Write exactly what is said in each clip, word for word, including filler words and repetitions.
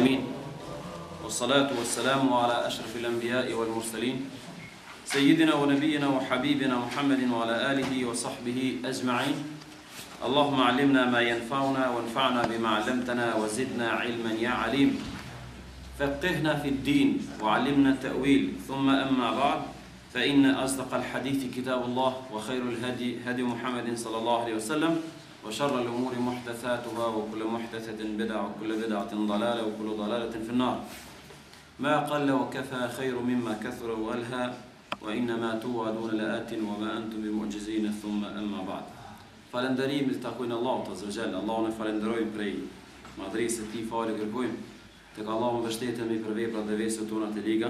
العالمين والصلاة والسلام على أشرف الأنبياء والمرسلين سيدنا ونبينا وحبيبنا محمد وعلى آله وصحبه أجمعين. اللهم علمنا ما ينفعنا وانفعنا بما علمتنا وزدنا علما يا عليم. فقهنا في الدين وعلمنا التأويل. ثم أما بعد، فإن أصدق الحديث كتاب الله، وخير الهدي هدي محمد صلى الله عليه وسلم، وشر الأمور محدثاتها، وكل محدثة بدعة، وكل بدعة ضلالة، وكل ضلالة في النار. ما قل وكفى خير مما كثر وألهى، وإنما توعدون لآت وما أنتم بمعجزين. ثم أما بعد. Falënderim i takojnë Allahut Azza wa Jall. Allahun e falenderojmë prej madhërisë së Tij, falë kërkojmë tek Allahu, mbështetemi për veprat dhe veçat tona të liga.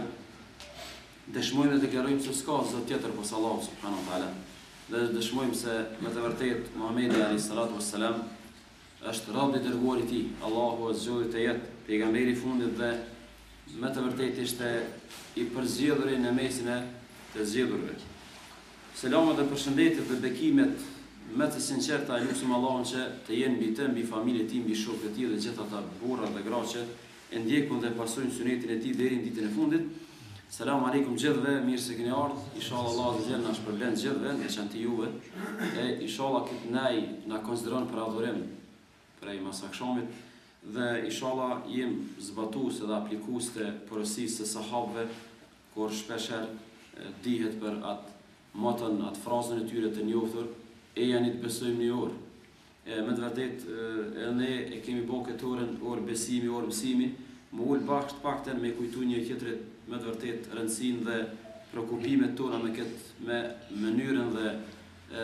Dëshmojmë dhe deklarojmë se s'ka zot tjetër posa Allahu subhanahu wa taala. Dhe dëshmojmë se me të vërtetë Muhamedi alayhi salatu wassalam është robi i dërguar i Tij. Allahu azza të jetë pejgamberi i fundit dhe me të vërtetë ishte i përzgjedhur në mesin e të zgjedhurve. Selamat dhe përshëndetjet dhe bekimet me të sinqerta e lutim Allahun që të jenë mbi të, mbi familjen e tij, mbi shokët e tij dhe gjithë ata burra dhe gra që e ndjekun dhe pasojnë sunetin e tij deri në ditën e fundit. Selam aleikum gjithëve, mirë se keni ardhur. Inshallah Allahu azza jalla na shpërblen gjithëve, veçantë juve. E inshallah këtë nai na konsideron për adhurim prej masakshomit dhe inshallah jem zbatues dhe aplikues të porosisë së sahabëve, kur shpeshherë dihet për atë moton, atë frazën e tyre të njohur, e janë të besojmë një orë. E, me të vërtet, e, ne e kemi bo këtë orën, orë besimi, orë mësimi, më ullë bakë të pakten me kujtu një tjetërit me të vërtet rëndësin dhe prekupimet tona me këtë, me mënyrën dhe e,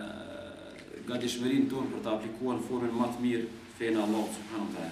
gatishmërinë tonë për të aplikuar në formën më të mirë fejnë Allah subhanahu wa taala.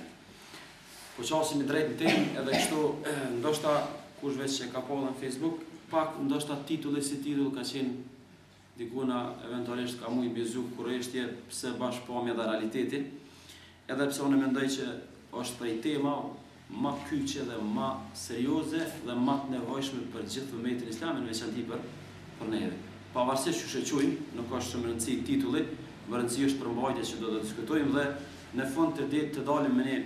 Po qasim i drejtë në temë, edhe kështu, ndoshta kush veç që ka po dhe në Facebook, pak ndoshta titulli si titull ka qenë dikuna eventualisht ka mu i bizu kurreshtje pse bashkëpamja dhe realiteti, edhe pse unë mendoj që është prej tema ma kyqe dhe ma serioze dhe ma të nevojshme për gjithë umetin islamin, veçanti për, për neve. Pavarësisht që shëqujmë, nuk është shumë rëndësi titulli, më rëndësi është përmbajtja që do të diskutojmë dhe në fund të ditë të dalim me një,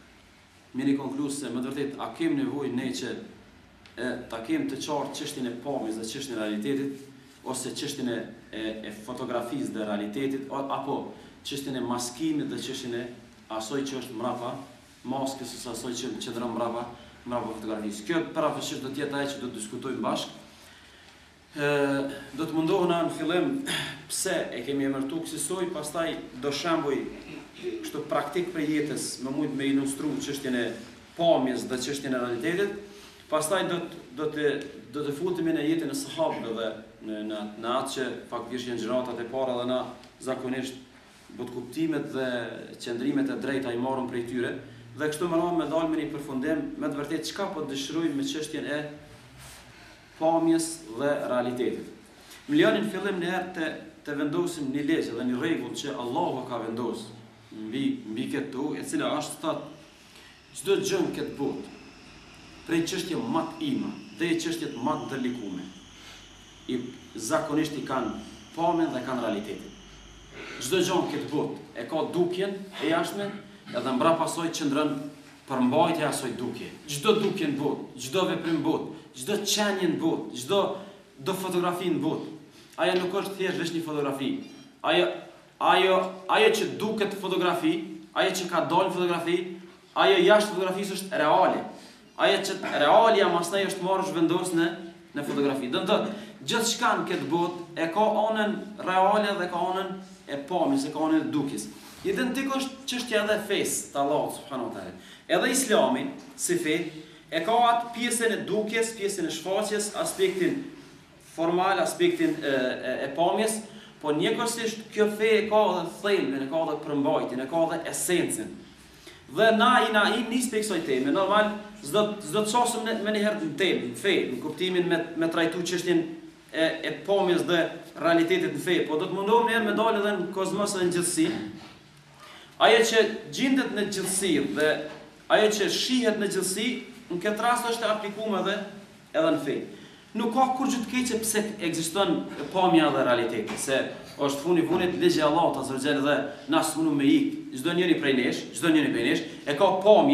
me një konklus se më të vërtet a kem nevojë ne që e, ta kem të qartë çështjen e pamjes dhe çështjen e realitetit, ose çështjen e, e, e fotografisë dhe realitetit, apo çështjen e maskimit dhe çështjen e asoj që është mbrapa maskës ose asoj që qëndron mbrapa mbrapa fotografisë. Kjo parafisht do të jetë ajo që do të diskutojmë bashkë. Do të mundohuna në fillim pse e kemi emërtuar kësaj, pastaj do shembuj kështu praktik për jetës, më shumë me ilustru çështjen e pamjes dhe çështjen e realitetit. Pastaj do të do të do të futemi në jetën e sahabëve dhe në në, në atë që faktikisht janë gjëratat e para dhe na zakonisht bot kuptimet dhe qëndrimet e drejta i marrëm prej tyre dhe kështu më radh me dalë me një përfundim me të vërtetë çka po dëshirojmë me çështjen e pamjes dhe realitetit. Më lejoni në fillim në herë të të vendosim një ligj dhe një rregull që Allahu ka vendosur mbi mbi këtu, e cila është thotë çdo gjë në këtë botë prej çështje më të ima dhe çështjet më të ndërlikuara i zakonisht i kanë pamjen dhe kanë realitetin. Çdo gjë në këtë botë e ka dukjen e jashtme, edhe mbrapa asaj qëndron përmbajtja e asaj dukje. Çdo dukje në botë, çdo veprim në botë, çdo qenie në botë, çdo do fotografi në botë, ajo nuk është thjesht vetëm një fotografi. Ajo ajo ajo që duket fotografi, ajo që ka dalë fotografi, ajo jashtë fotografisë është reale. Ajo që realia mastaj është marrë zhvendos në në fotografi. Do të thotë, gjithçka në këtë botë e ka anën reale dhe ka anën e pamjes, e ka anën e dukjes. Identik është çështja edhe fesë të Allahut subhanahu wa taala. Edhe Islami, si fe, e ka atë pjesën e dukjes, pjesën e shfaqjes, aspektin formal, aspektin e, e, e pamjes, po njëkohësisht kjo fe e ka edhe thelbin, e ka edhe përmbajtjen, e ka edhe esencën. Dhe na i na i nis pe kësaj teme. Normal, s'do s'do të çosim me një herë në temë, në fe, në kuptimin me me trajtu çështjen e e pamjes dhe realitetit në fe, po do të mundohem një herë me dalë edhe në kozmos dhe në gjithësi. Ajo që gjendet në gjithësi dhe ajo që shihet në gjithësi, në këtë rast është e aplikuar edhe edhe në fe. Nuk ka kur gjë të keqe pse ekziston pamja dhe realiteti, se është funi funit ligji i Allahut azza wa jalla dhe na s'mund me ik. Çdo njeri prej nesh, çdo njeri prej nesh e ka pamjen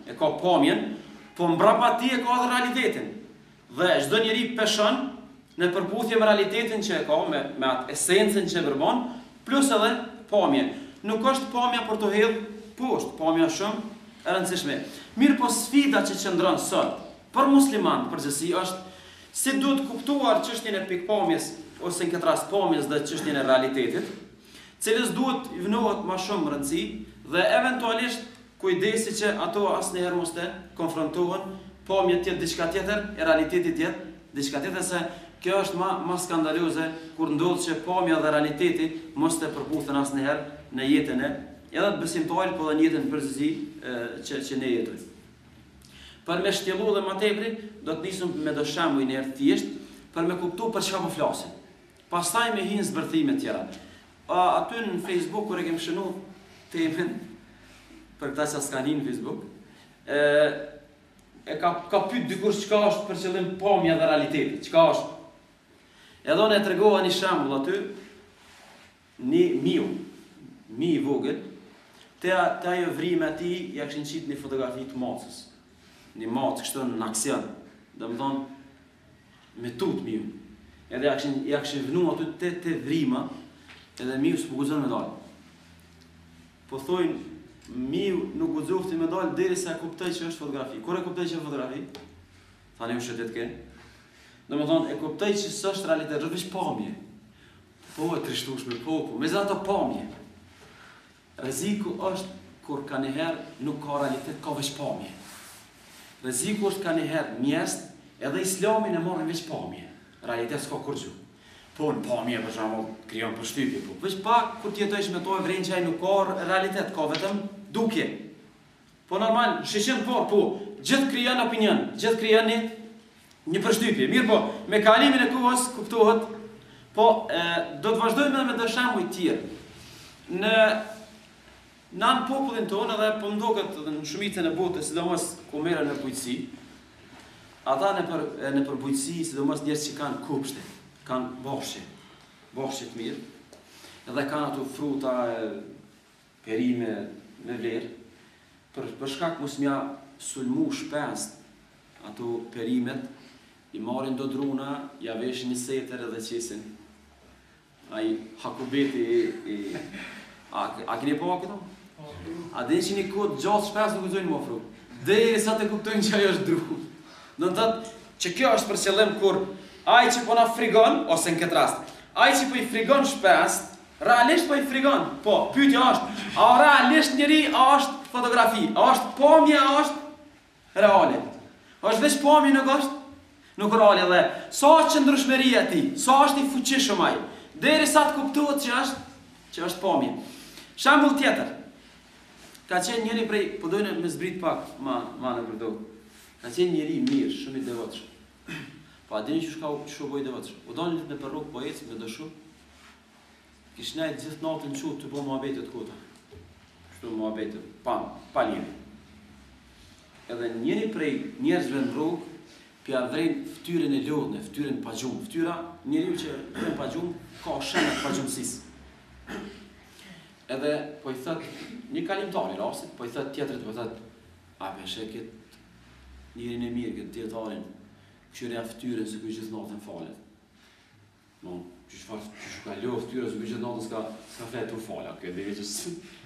e ka pamjen, po mbrapa ti e ka dhe realitetin. Dhe çdo njeri peshon në përputhje me realitetin që e ka, me, me atë esencën që e përbën, plus edhe pamje. Nuk është pamja për të hedhë poshtë, pamja shumë e rëndësishme. Mirë po sfida që qëndron sot, për musliman përgjithësi është si duhet kuptuar çështjen e pikpamjes, ose në këtë rast pamjes dhe çështjen e realitetit, cilës duhet i vënohet më shumë rëndësi dhe eventualisht kujdesi që ato asnjëherë mos të konfrontohen, pamja tjetë diçka tjetër, e realiteti tjetë diçka tjetër, se kjo është më ma skandaloze kur ndodh që pamja dhe realiteti mos të përputhen asnjëherë në jetën e edhe të besimtarit, po dhe në jetën përgjithësi që që ne jetojmë. Për me shtjellu dhe më tepri, do të nisëm me do shembuj një herë thjesht për me kuptu për çka po flasim. Pastaj me hinë zbërthime tjera. A, aty në Facebook, kur e kem shënu temën, për këta që s'kan hinë në Facebook, e, e ka, ka pyet dikush çka është për qëllim pamja dhe realiteti, çka është. Edhe unë e tregova një shembull aty, një miu, mi i vogël, te, te ajo vrime ati, ja këshin qitë një fotografi të macës. Një macë kështu në aksion, dhe më thonë, me tut miu. Edhe ja këshin, ja këshin vënu aty te, te vrima, edhe miu s'po guxon me dalë. Po thojnë, miu nuk guxofti me dalë deri sa e kuptoj që është fotografi. Kur e kuptoj që është fotografi? Tani u shëtet ke. Dhe më thonë, e kuptoj që s'është realitet, është veç pamje. Po e trishtueshme, po, po, me zata pamje. Rreziku është kur ka njëherë nuk ka realitet, ka veç pamje. Rreziku është ka njëherë njerëz edhe islamin e marrin veç pamje. Realitet s'ka kur gjë. Po në pamje për shembull krijon përshtypje, po veç pak kur ti jetosh me to e vren që ai nuk ka realitet, ka vetëm dukje. Po normal, shishim po, po, gjithë krijon opinion, gjithë krijon një, një përshtypje. Mirë po, me kalimin e kohës kuptohet, po e, do të vazhdojmë edhe me të shembuj të tjerë. Në në popullin tonë edhe po ndoket edhe në shumicën e botës, sidomos ku merren në bujqësi, ata në për në për bujqësi, sidomos njerëz që kanë kupshte, kanë boshje, boshje të mirë, edhe kanë ato fruta, perime me vlerë, për, për shkak mos mja sulmu shpest ato perimet, i marrin do druna, ja veshin një setër edhe qesin. Ai hakubeti i, i a, a keni po këto? A dhe që një kodë gjatë shpes nuk gëzojnë më fru. Dhe sa të kuptojnë që ajo është dru. Në të tëtë që kjo është për qëllim kur ai që po na frigon, ose në këtë rast, ai që po i frigon shpes, realisht po i frigon. Po, pyetja është, a realisht njëri, a është fotografi, a është pamje, a është reale. A është veç pamje nuk është? Nuk reale dhe sa qëndrueshmëria e tij, sa është i fuqishëm ai, deri sa të kuptohet që është, që është pamje. Shembull tjetër. Ka qenë njëri prej, po dojnë me zbrit pak ma, ma në përdo. Ka qenë njëri mirë, shumë i devotshëm. Po a dini që shka u që boj devotshëm. U donë një me për rrugë po ecë, me dëshu. Kish nejtë gjithë natën qutë të po muhabetet kota. Shtu muhabetet, pa, pa njëri. Edhe njëri prej njerëzve në rrugë, pja vrejnë ftyrën e lodhën, ftyrën pa gjumë. Ftyra, njëri që vrejnë pa gjumë, ka shenet pa gjumësisë. Edhe po i thët, një kalimtari rastit, po i thët tjetërit, po i thët, a peshe këtë njërin e mirë, këtë tjetarin, këshyre ja ftyrën se kuj gjithë natën falet. No, që që ka lo ftyrën se kuj gjithë natën s'ka, s'ka flet të falet, këtë dhe veqës.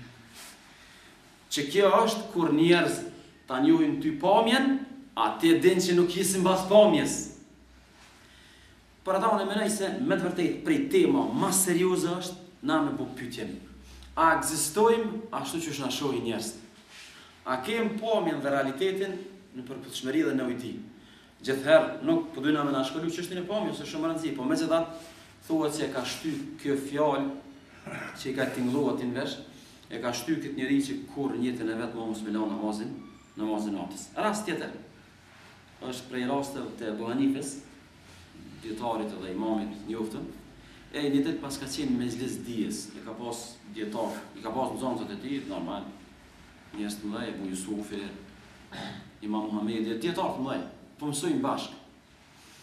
Që kjo është kur njerëz ta njohin ty pamjen, a te din që nuk jesin bas pamjes. Për ata unë e menaj se me të vërtet prej tema ma serioze është na me bu pyetjen. A ekzistojmë ashtu që është na shohin njerëz? A kem pamjen dhe realitetin në përputhshmëri dhe në ujti? Gjithherë nuk po dojna me na shkolu çështjen e pamjes, është shumë e rëndësishme, po megjithatë thuhet se e ka shty kjo fjalë që i ka tingëlluar ti në vesh, e ka shty këtë njerëz që kur në jetën e vet mos me la namazin, namazin natës. Rast tjetër është prej rasteve të Abu Hanifes, dietarit edhe imamit njoftëm. E një ditë pas ka qenë mezhlis dijes, e ka pas dietar, i ka pas nxënësat e tij, normal. Njerëz të mëdhenj, Abu Yusufi, Imam Muhamedi, dietar të mëdhenj, po mësojnë bashkë.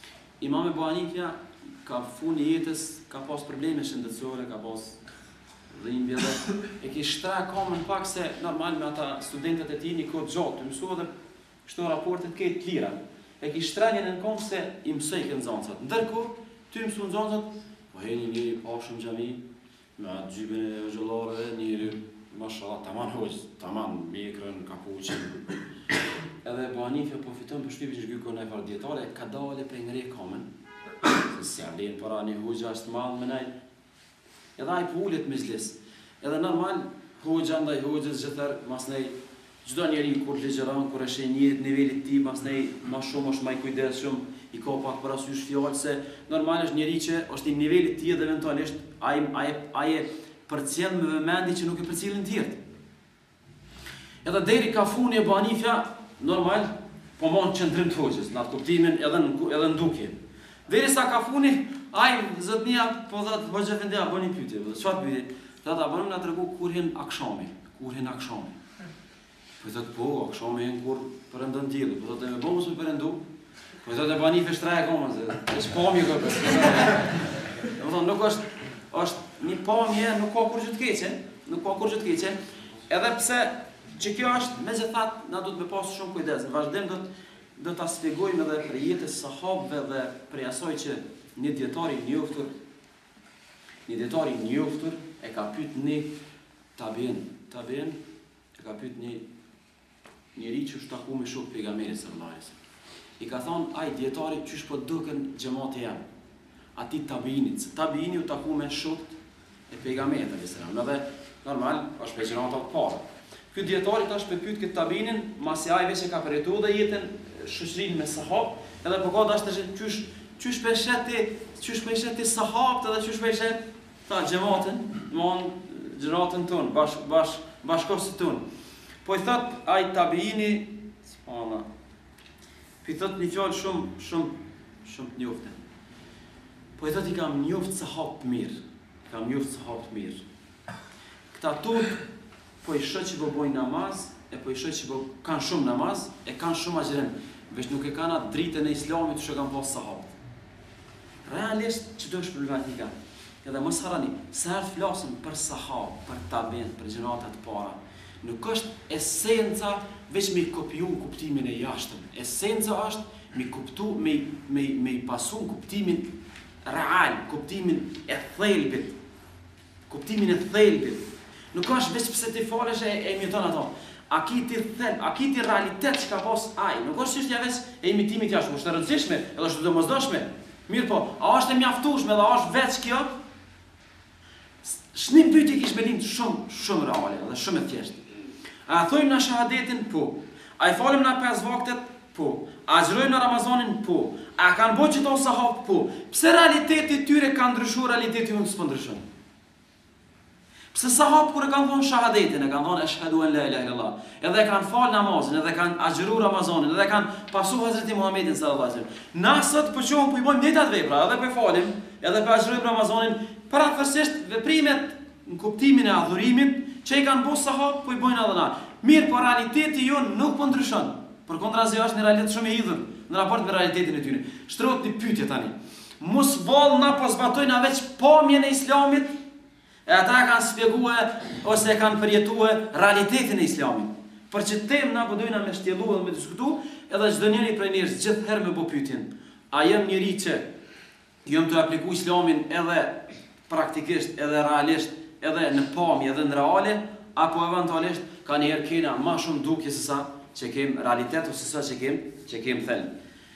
Imam Abu Hanifja ka funi jetës, ka pas probleme shëndetësore, ka pas dhimbje dhe e ki shtre kamën pak se normal me ata studentet e ti një kohë gjatë, të mësua dhe shto raportet këtë të lira. E ki shtrenjen në kom se i mësej këtë nëzancat. Ndërko, ty mësu nëzancat, po heni njëri pashëm gjami, me atë gjybën e gjëllarëve, njëri, mashallah, taman hoqë, taman mekrën, kapuqin. Edhe bo Hanifja po fitën për shtypin që gjykon e farë djetare, ka dale për ngre kamen, se si arlenë para një hoqë ashtë malë me nej. Edhe a i po ullet me zlis. Edhe normal, hoqë andaj hoqës gjithër, mas nej, gjdo njeri kur legjeran, kur e shen njërit nivellit ti, mas nej, ma shumë është ma i kujdes shumë, i ka pak për asysh fjallë, se normal është njeri që është i nivellit ti edhe eventualisht, aje përcjell me vëmendi që nuk e përcjellin tjertë. Edhe deri ka funi e Abu Hanifja, normal, po mon qëndrim të hoqës, në atë kuptimin edhe në ndukje. Deri sa ka funi, aj zëtnia, po dhatë, hoqë e fendja, bo një pytje, çfarë pytje? Dhatë, a bënëm nga të regu kur hin akshami, kur hin akshami. Po i thëtë, po, akshami hin kur përëndën tjilë, po thëtë, e me bëmë së me përëndu, po i thëtë, e Abu Hanifja shtraja koma, se e shpami kërë. Dhe më thonë, nuk është, është një pamje, nuk ka kur që të keqe, nuk ka kur që të keqe, edhe pse që kjo është, me gjithat, na du të me pasë shumë kujdes, në vazhdim do të, do të asfigojmë edhe për jetës sahabëve dhe për asaj që një djetari njoftur, një djetari njoftur e ka pyet një tabin, tabin e ka pyet një njeri që është taku me shok pejgamberit sallallahu alaihi wasallam. I ka thonë, aj djetari qysh po duken xhamati jam, ati tabinit, se tabini u taku me shok e pejgamberit sallallahu alaihi wasallam, edhe normal, është pe gjenata të parë. Ky djetari tash pe pyet këtë tabinin, masi ai veç e ka përjetuar dhe jetën shoqërinë me sahab, edhe po ka dash të qysh qysh pe sheti, qysh pe sheti sahabët edhe qysh pe shet ta xhamatin, domthon xhamatën ton, bash bash bashkëkohësit ton. Po i thot ai tabiini, subhanallah. Pi thot një fjalë shumë shumë shumë të njoftën. Po i thot i kam njoft sahab të mirë, kam njoft sahab të mirë. Këta turp po i shoh që po bojnë namaz, e po i shoh që po kanë shumë namaz, e kanë shumë agjërim, veç nuk e kanë atë dritën e islamit që kanë pas sahabët. Realisht çdo është problematika. Edhe mos harani, sa herë flasim për sahabë, për tabin, për gjenata të para, nuk është esenca veç me kopju kuptimin e jashtëm. Esenca është me kuptu, me me me pasu kuptimin real, kuptimin e thelbit. Kuptimin e thelbit. Nuk është veç pse ti falesh e, e imiton ato. A ki ti thelb, a ki ti realitet që ka pas ai. Nuk është çështja veç e imitimit jashtë, është e rëndësishme, edhe është domosdoshme. Mirë po, a është e mjaftueshme dhe a është veç kjo? Shnim pyetje kish me lind shumë, shumë reale dhe shumë e thjeshtë. A thojmë na shahadetin? Po. A i falim na pesë vaktet? Po. A xhirojmë në Ramazanin? Po. A kanë bëu çdo sahab? Po. Pse realiteti tyre ka ndryshuar, realiteti jonë s'po ndryshon? Pse sahabët kur e kanë thonë shahadetin, e kanë thonë ashhadu an la ilaha illallah, edhe kanë fal namazin, edhe kanë agjëruar Ramazanin, edhe kanë pasu Hazreti Muhamedit sallallahu alaihi wasallam. Na sot po qohëm po i bëjmë njëjtat vepra, edhe po falim, edhe po agjërojmë Ramazanin, parathësisht veprimet në kuptimin e adhurimit që i kanë bërë sahabët po i bëjnë edhe na. Mirë, po realiteti jon nuk po ndryshon. Përkundrazi është një realitet shumë i hidhur në raport me realitetin e tyre. Shtrohet një pyetje tani. Mos vallë na po zbatojnë veç pamjen e Islamit. E ata kanë spjeguar ose kanë përjetuar realitetin e Islamit. Për që temë na po dojna me shtjellu dhe me diskutu, edhe çdo njeri prej njerëz gjithherë me bë pyetjen. A jam njeri që jam të aplikuar Islamin edhe praktikisht, edhe realisht, edhe në pamje, edhe në reale, apo eventualisht ka njerë kena ma shumë dukje se sa që kem realitet ose sa që kem, që kem thellë.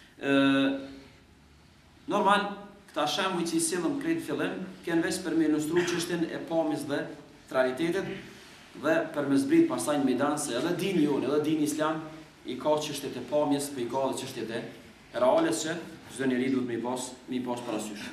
Normal, këta shembuj që i sillëm krejt fillim, kanë veç për me ilustru çështjen e pamjes dhe të realitetit dhe për me zbrit pastaj në mejdan se edhe dini jonë, edhe dini Islam i ka çështjet e pamjes, po i ka edhe çështjet e reales që çdo njeri duhet me i pas, me i pas parasysh.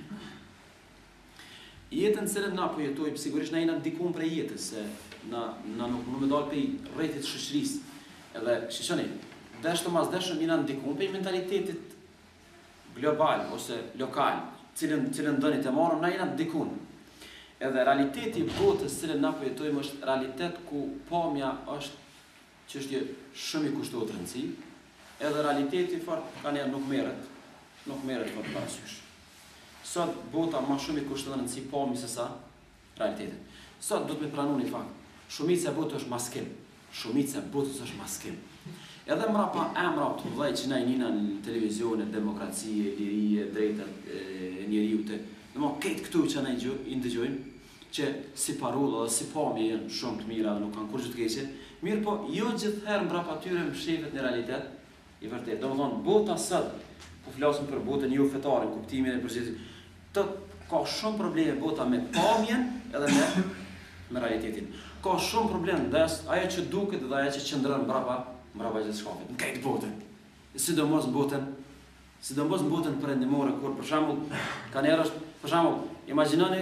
Jetën cilën na po jetojmë, sigurisht na jena ndikuar prej jetës, se na na nuk më dal pe rrethit shoqërisë. Edhe shishoni, dashur mas dashur jena ndikuar pe mentalitetit global ose lokal, cilën cilën doni të marrëm, na jena ndikuar. Edhe realiteti i botës cilën na po jetojmë është realitet ku pamja është çështje shumë i kushtuar të rëndësi, edhe realiteti fort kanë nuk merret, nuk merret fort parasysh. Sot bota ma shumë i kushton rëndësi pamjes se sa realitetit. Sot do të me pranu një fakt. Shumica e botës është maskim. Shumica e botës është maskim. Edhe mrapa emra të mëdhej që na i njina në televizione, demokracie, lirie, drejtat e njeriut, domethënë këtë këtu që na i ndëgjojmë, që si parolla dhe si pamje janë shumë të mira dhe nuk kanë kur gjë të keqe, mirë po jo gjithherë mbrapa tyre mshefet në realitet i vërtet. Domethënë bota sot, po flasim për botën jo fetare, në kuptimin e përgjithshëm, të ka shumë probleme bota me pamjen edhe me me realitetin. Ka shumë problem ndes ajo që duket dhe ajo që qëndron mbrapa mbrapa gjithë shkafit. Në këtë botë. Sidomos në botën, sidomos në botën perëndimore kur për shembull kanë erë, për shembull, imagjinoni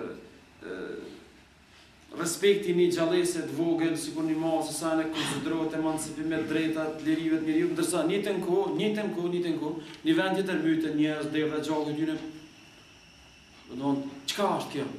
respekti një gjallëse të vogël, sikur një masë sa ne konsiderohet emancipimet, drejtat, lirive të njeriut, ndërsa njëtën kohë, njëtën kohë, njëtën kohë, një vend tjetër myten njerëz, derdha gjallë tyre. Domthon, çka është kjo?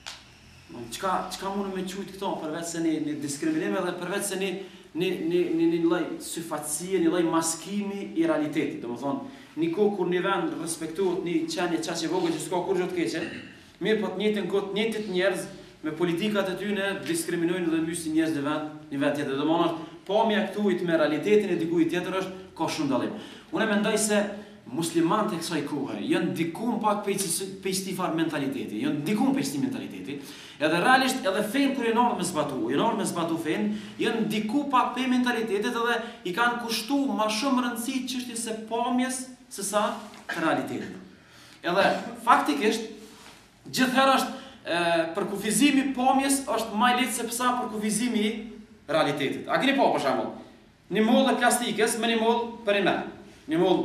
Çka çka mund me qujt këto përveç se një, një diskriminim edhe përveç se një një një një një lloj syfatësie, një lloj maskimi i realitetit. Domethënë, një kohë kur një vend respektohet një qenie çaq e vogël që s'ka kurrë të keqe, mirë po të njëjtën kohë të njëjtit njerëz me politikat e tyre diskriminojnë dhe mysin njerëz në vend, në vend tjetër. Domethënë, pamja këtu me realitetin e dikujt tjetër është ka shumë dallim. Unë mendoj se muslimanët e kësaj kohe janë ndikuar pak pe këtij far mentaliteti, janë ndikuar pe këtij mentaliteti. Edhe realisht edhe fen kur janë me zbatu, janë me zbatu fen, janë ndikuar pak pe mentalitetet edhe i kanë kushtuar më shumë rëndësi çështjes së pamjes se sa të realitetit. Edhe faktikisht gjithherë është për kufizimi pamjes është më lehtë se sa për kufizimi i realitetit. A keni pa për shembull, një mollë plastikës me një mollë perimer. Një mollë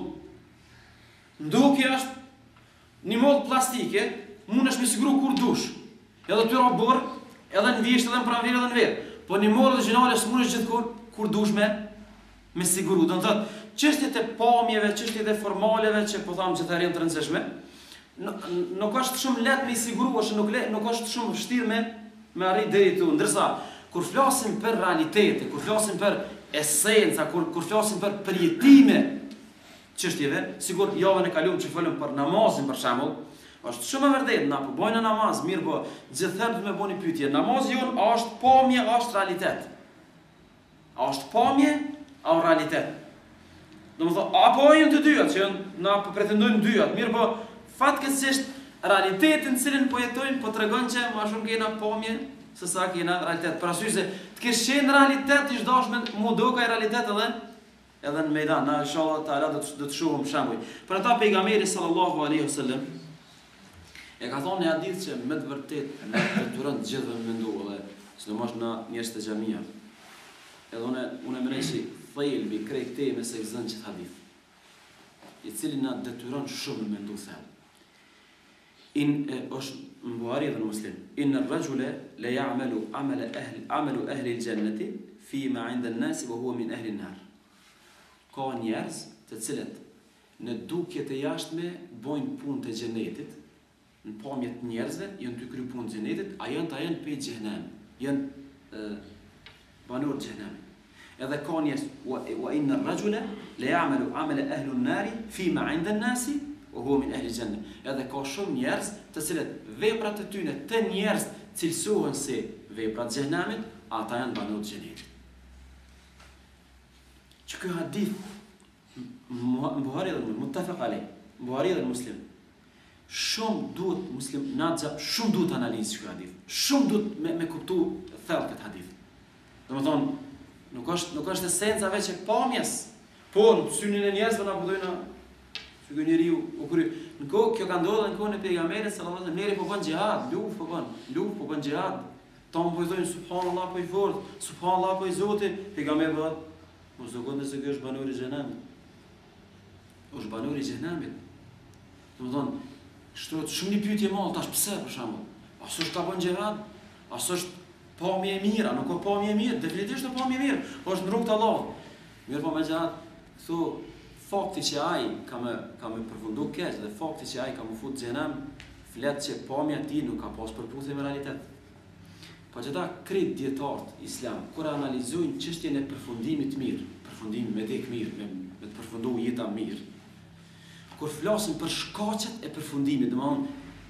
ndukje është një mollë plastike, mundesh me siguru kur dush. Edhe ty ra burr, edhe në visht edhe në pranverë edhe në verë. Po një mollë origjinale s'mundesh gjithkur kur dush me me siguru. Do të thotë, çështjet e pamjeve, çështjet e formaleve që po tham gjithëherë janë të rëndësishme, nuk është shumë lehtë me i siguru, ose nuk le, nuk është shumë vështirë me me arrit deri këtu. Ndërsa kur flasim për realitete, kur flasim për esenca, kur kur flasim për përjetime çështjeve, sigur javën e kaluar që folëm për namazin për shembull, është shumë e vërtetë na po bojnë namaz, mirë po gjithherë do të më bëni pyetje, namazi jon a është pamje, a është realitet? A është pamje, a është realitet? Domethënë, apo janë të dyja, që na po pretendojnë dyja, mirë po fatkeqësisht realitetin cilin po jetojmë po tregon që më shumë kena pamje se sa kena realitet. Për arsye se të kesh qenë realitet ish dashme mu do ka realitet edhe edhe në mejdan. Na inshallah taala do të do të shohim shembuj. Për ata pejgamberi sallallahu alaihi wasallam e ka thonë në hadith që me të vërtetë ne detyron të gjithëve me mendu edhe sidomos në njerëz të xhamia. Edhe unë unë mendoj se thelbi krejt temës së kësaj që hadith, i cili na detyron shumë me mendu thellë. إن أش مباري المسلم إن الرجل لا يعمل عمل أهل عمل أهل الجنة فيما عند الناس وهو من أهل النار. كون يرز تتسلت ندوك يتياشتمه بوين بون تجنيتت نباميت نيرزه ينتكري بون جنيتت أيان تاين بيت جهنم ين بانور جهنم. إذا كون يس وإن الرجل لا يعمل عمل أهل النار فيما عند الناس وهو من أهل الجنة. Edhe ka shumë njerëz të cilët veprat e tyre të njerëz cilësohen si veprat e xhenemit, ata janë banorë të xhenemit. Që ky hadith Buhari dhe muttafaq alej, Buhari dhe Muslim, shumë duhet muslim naxha, shumë duhet analizë ky hadith. Shumë duhet me, me kuptu thellë këtë hadith. Domethënë, nuk është nuk është esenca veç e pamjes, po në synin e njerëzve na budojnë që njeriu u kry. Në kohë kjo ka ndodhur në kohën e pejgamberit sallallahu alaihi wasallam, njeri po bën xhihad, luftë po bën, luftë po bën xhihad. Tom po i thonë subhanallahu po i fort, subhanallahu po i Zoti, pejgamberi thotë, mos do gjendë se ky është banori i xhenamit. Është banori i xhenamit. Domethënë, shtrohet shumë një pyetje mall tash pse për shembull. A s'është ka bën xhihad? A s'është pamje e mirë? Nuk ka pamje e mirë, definitivisht është pamje e mirë, po është në rrugt të Allahut. Mirë po me xhihad, thu fakti që ai ka më ka më përfunduar keq dhe fakti që ai ka më fut xhenem, flet që pamja e tij nuk ka pas përputhje me realitet. Po gjitha krit dietarët islam kur analizojnë çështjen e përfundimit të mirë, përfundimi me dek mirë, me, me të përfunduar jeta mirë. Kur flasin për shkaqet e përfundimit, domthonë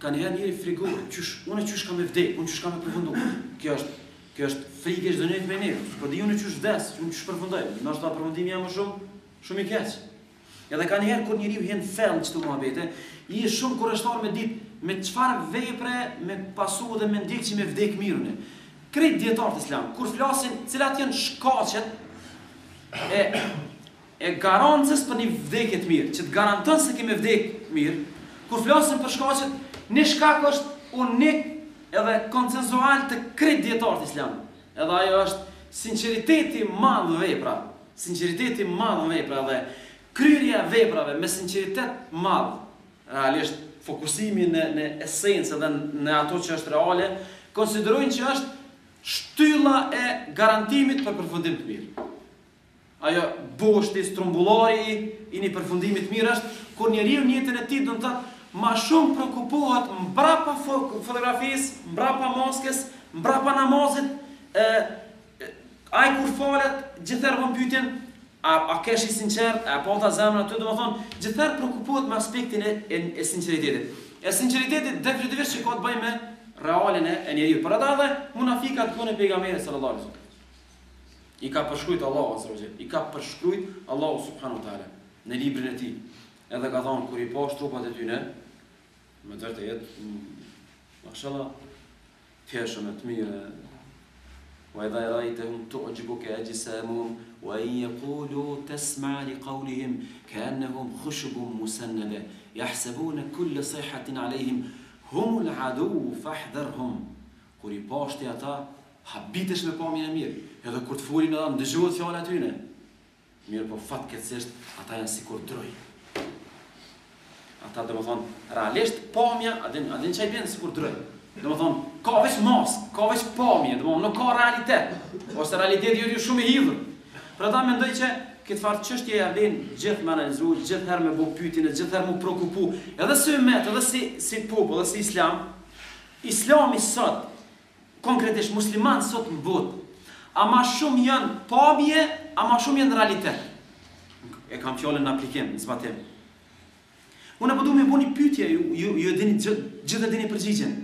ka njëherë njëri frigor, qysh, unë qysh kam me vdek, unë qysh kam me përfundu. Kjo është, kjo është frikë e çdo njeri prej neve. Po di unë qysh vdes, unë qysh përfundoj. Ndoshta përfundimi jam më shumë, shumë i keq. Edhe ka njëherë kur njeriu hyn fell në çdo muhabete, i është shumë kurreshtar me ditë me çfarë vepre me pasu dhe me ndjek që me vdek mirën. Krejt dietarët islam, kur flasin cilat janë shkaqet e e garancës për një vdekje të mirë, që të garanton se kemi vdek mirë, kur flasim për shkaqet, një shkak është unik edhe konsensual të krejt dietarët islam. Edhe ajo është sinqeriteti madh në vepra, sinqeriteti madh në vepra dhe kryerja e veprave me sinqeritet madh, realisht fokusimi në në esencë dhe në ato që është reale, konsiderojnë që është shtylla e garantimit për përfundim të mirë. Ajo boshti, strumbullori i një përfundimi të mirë është kur njeriu në jetën e tij do të thotë ma shumë prekupohet mbrapa fotografisë, mbrapa maskës, mbrapa namazit, e, e ai kur falet gjithherë vën pyetjen a a kesh i sinqert, a po ta zemra ty, domethënë gjithherë prekupohet me aspektin e, e, e sinqeritetit. E sinqeriteti definitivisht që ka të bëjë me realin e njeriu. Për ata dhe munafikat këtu në pejgamberin sallallahu alaihi wasallam. I ka përshkruajt Allahu azza wa jall, i ka përshkruajt Allahu subhanahu wa taala në librin e tij. Edhe ka thonë kur i pash trupat e tyre, me të vërtetë, mashallah, thjeshëm të mirë. Wa idha ra'aytahum tu'jibuka ajsamuhum wa in yaqulu tasma' liqawlihim ka'annahum khushubun musannada yahsabuna kull sayhatin 'alayhim humul adu fahdharhum. Kur i pash ti ata habitesh me pamjen e mirë, edhe kur të folin edhe ndëgjohet fjala e tyre. Mirë, po fatkeqësisht ata janë sikur droj. Ata domethënë realisht pamja, a din a din çaj bën sikur droj. Domethënë ka veç mask, ka veç pamje, domethënë nuk ka realitet. Ose realiteti është shumë i hidhur. Për ata mendoj që këtë farë çështje ja vlen gjithë me analizu, gjithë herë me bëu pyetjen, gjithë herë mu prekupu, edhe si ummet, edhe si si popull, edhe si islam. Islami sot konkretisht muslimanë sot në botë, a ma shumë janë pamje, a ma shumë janë realitet. E kam fjallën në aplikim, në zbatim. Unë e përdu me bu një pytje, ju, ju, ju dini, gjithë e dini përgjigjen.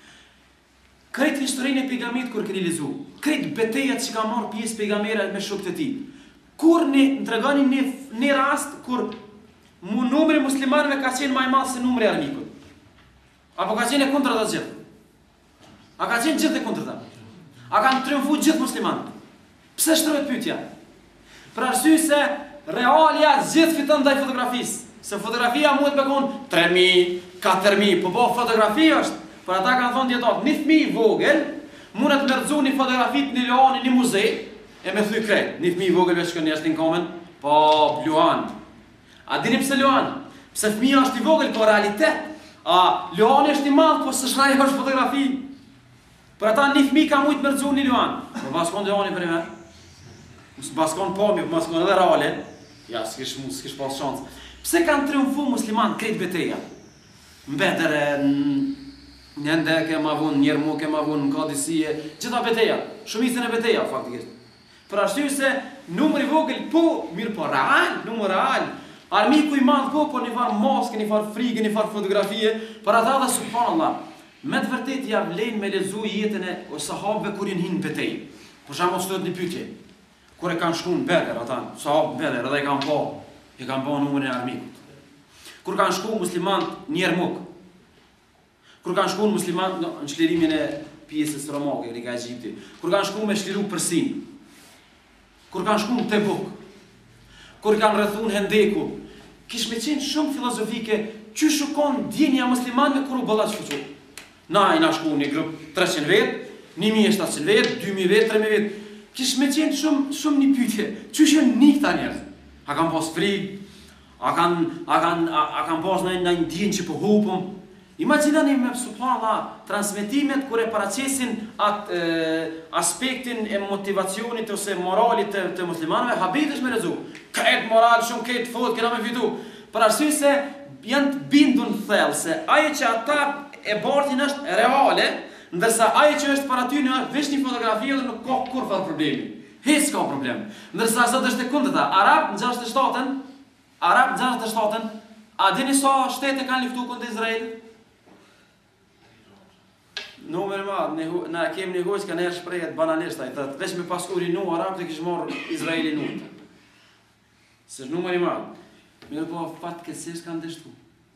Krejt historinë e pejgamberit kur keni lezu, krejt betejat që ka marrë pjesë pejgamberi me shokët e tij. Kur ne në tregoni një, një rast kur mu numri muslimanëve ka qenë më i madh se numri armikut. Apo ka qenë kundër të gjithë. A ka qenë gjithë e kundërta? A kanë triumfu gjithë muslimanët? Pse shtrohet pyetja? Për arsye se realia gjithë fiton ndaj fotografisë. Se fotografia mund të bëkon tre mijë, katër mijë, po po fotografi është. Për ata kanë thonë dietar, një fëmijë i vogël mund të merrzu një fotografi në Leon në muze e me thy krejt. Një fëmijë i vogël vetë shkon jashtë në komen, po Luan. A dini pse Luan? Pse fëmia është i vogël, po realitet. A Luani është i madh, po s'është është fotografi. Për ata një fëmijë ka mujtë mërëzu një luan. Po baskon Luani për me. Baskon pomi, po baskon edhe reale. Ja, s'kish mu, s'kish pas shansë. Pse kanë triumfu musliman krejt beteja? Mbetëre, një ndeke ma vun, njerë mu ke ma vun, në kadisije, gjitha beteja. Shumicën e beteja, faktikisht. Për arsye se numri vogël, po, mirë po, real, numër real. Armiku i madh po, po një farë maske, një farë frike, një farë fotografie. Për ata dhe subhanallah. Me të vërtet ja vlen me lezu jetën e sahabëve kur janë hinë betej. Për shembull sot një pyetje. Kur e kanë shku në Bedër ata, sahabë në Bedër, edhe e kanë pa, e kanë pa numrin e armikut. Kur kanë shku muslimanët në Jermuk. Kur kanë shku muslimanët në, në çlirimin e pjesës romake nga Egjipti. Kur kanë shku me çliru Persin. Kur kanë shku në Tebuk. Kur kanë rrethuar Hendeku. Kish me qenë shumë filozofike, çu shkon djenja muslimanëve kur u bolla çfuçu. Na i na shku një grup treqind vet, një mijë e shtatëqind vet, dy mijë vet, tre mijë vet. Kish me qenë shumë shumë një pyetje. Çu janë nik ta njerëz? A kanë pas frikë? A kanë a kanë a, a kanë pas ndonjë ndonjë ndjenjë që po hupëm? Imagjinoni me subhanallah transmetimet kur e paraqesin atë aspektin e motivacionit ose moralit të, të muslimanëve, habidesh me lezu. Këtë moral shumë këtë fot kena me fitu. Për arsye se janë të bindur në thellë se ajo që ata e bartin është reale, ndërsa ajo që është para ty në është veç një fotografi dhe nuk ka kur fa problemi. Hes ka problem. Ndërsa sot është e kundërta. Arab në gjashtëdhjetë e shtatën, Arab në gjashtëdhjetë e shtatën, a dini sa shtete kanë luftuar kundër Izraelit? numër i madh, ne hu- na kemi nevojë që ne shprehet banalisht ai thotë, veç me pas urinu arab të kish marrë Izraelin unë. Se numër i madh. Mirë po fatkeqësisht kanë dështu.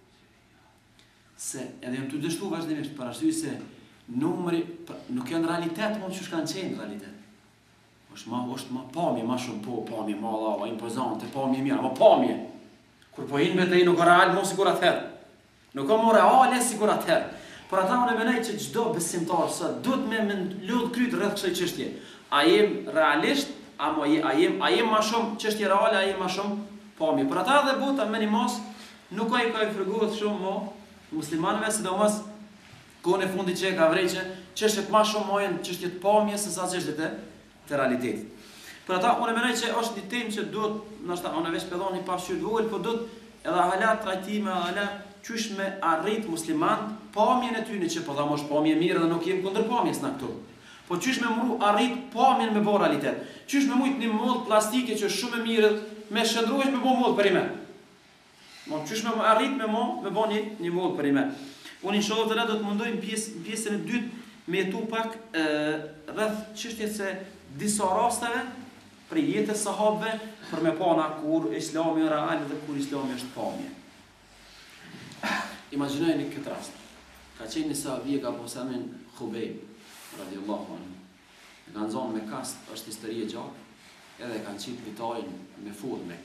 Se edhe jam të dështu vazhdimisht për arsye se numri nuk janë realitet, mund që shkanë qenë realitet. është ma, është ma pamje, ma shumë po, pamje, ma lava, impozante, pamje mira, ma pamje. Kur po hinë me të i nuk o real, mo sigur atëherë. Nuk o mo reale, sigur atëherë. Por ata unë e menaj që gjdo besimtar sot, duhet me me lodh kryt rreth kësaj çështje. A jem realisht, a, mo, a, jem, a jem ma shumë çështje reale, a jem ma shumë pamje. Por ata dhe buta me një mos, nuk ka i ka i frëguhet shumë mo, muslimanëve, sidomos kohën e fundit që e ka vreqe, çështjet ma shumë mojën çështjet pamje se sa çështjet e të realitetit. Për ata unë mendoj që është një temë që duhet, ndoshta unë veç pedhoni pa shqyrë vogël, po duhet edhe hala trajtime, hala qysh me arrit musliman pamjen e tyre që po thamosh pamje mirë dhe nuk jem kundër pamjes na këtu. Po qysh me mru arrit pamjen me bë realitet. Qysh me mujt një mollë plastike që është shumë e mirë, me shndruhesh me bë mollë për ime. Mo qysh me arrit me mo, me bë një një mollë për ime. Unë inshallah të do të mundojmë pjesë pjesën e dytë me jetu pak e, rreth çështjes se disa rasteve për jetës sahabëve për me pana kur islami është real dhe kur islami është pamje. Imagjinojeni këtë rast. Ka qenë një sahabi ka Musamin Khubejb radhiyallahu anhu. E kanë zonë me kast, është histori e gjatë, edhe kanë qitë vitarin me furr mek.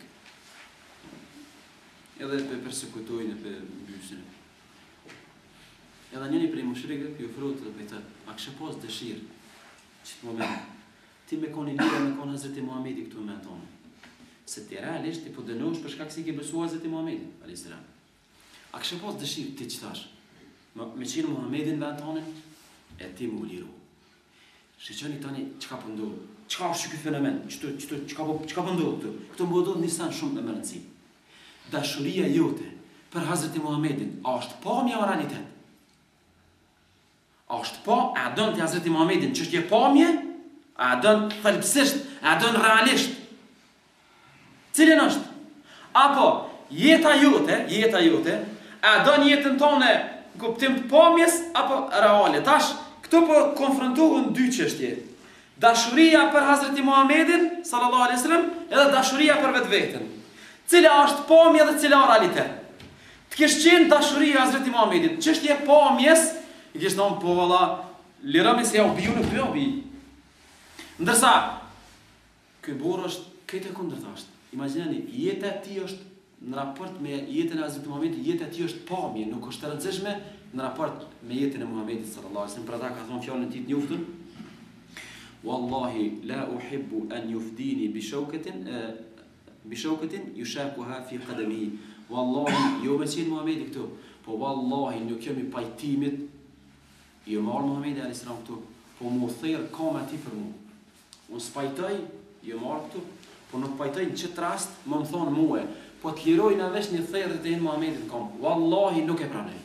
Edhe për persekutojnë për mbysin. Edhe njëri prej mushrikëve i ofroi dhe i thotë, a kishe pas dëshirë që të moment ti me koni lira me koni Hazreti Muhamedi këtu me tonë. Se ti realisht ti po dënohesh për shkak se i ke besuar Hazreti Muhamedit alayhis salam. A kishe pas dëshirë ti ç'thash? Me, me qenë Muhamedin me tonë e ti më liru. Shiqoni tani çka po ndodh. Çka është ky fenomen? Çto çto çka po çka po ndodh këtu? Këtu më ndodh një san shumë më rëndësi. Dashuria jote për Hazreti Muhamedin a është pamje o realitet? A është pa, a dënë të Hazreti Muhamedin ç'është pamje? A dënë thelbësisht, a dënë realisht? Cilën është? Apo jeta jote, jeta jote, a dënë jetën tonë kuptim të pamjes apo reale? Tash këtu po konfrontohen dy çështje. Dashuria për Hazreti Muhamedin sallallahu alaihi wasallam edhe dashuria për vetveten. Cila është pamje dhe cila realitet? Të kesh qenë dashuria e Hazreti Muhamedit, çështje pamjes, i kesh thonë po valla, lirami se ja u biju në dy obi. Ndërsa ky burr është këtë kundërta është. Imagjinoni, jeta e tij është në raport me jetën e Hazreti Muhamedit, jeta e tij është pamje, nuk është e rëndësishme në raport me jetën e Muhamedit sallallahu alaihi wasallam. Pra ta ka thonë fjalën e tij të njoftën. Wallahi la uhibbu an yufdini bi shawkatin bi shawkatin yushaquha fi qadamihi. Wallahi jo me qenë Muhamedi këtu, po wallahi nuk kemi pajtimit jo marr Muhamedi alayhis salam këtu, po mu thirr koma ti për mua. Unë spajtoj, jo marr këtu, po nuk pajtoj në çet rast, më më thonë mua, po të liroj na vesh një thirr të hin Muhamedit kom. Wallahi nuk e pranoj.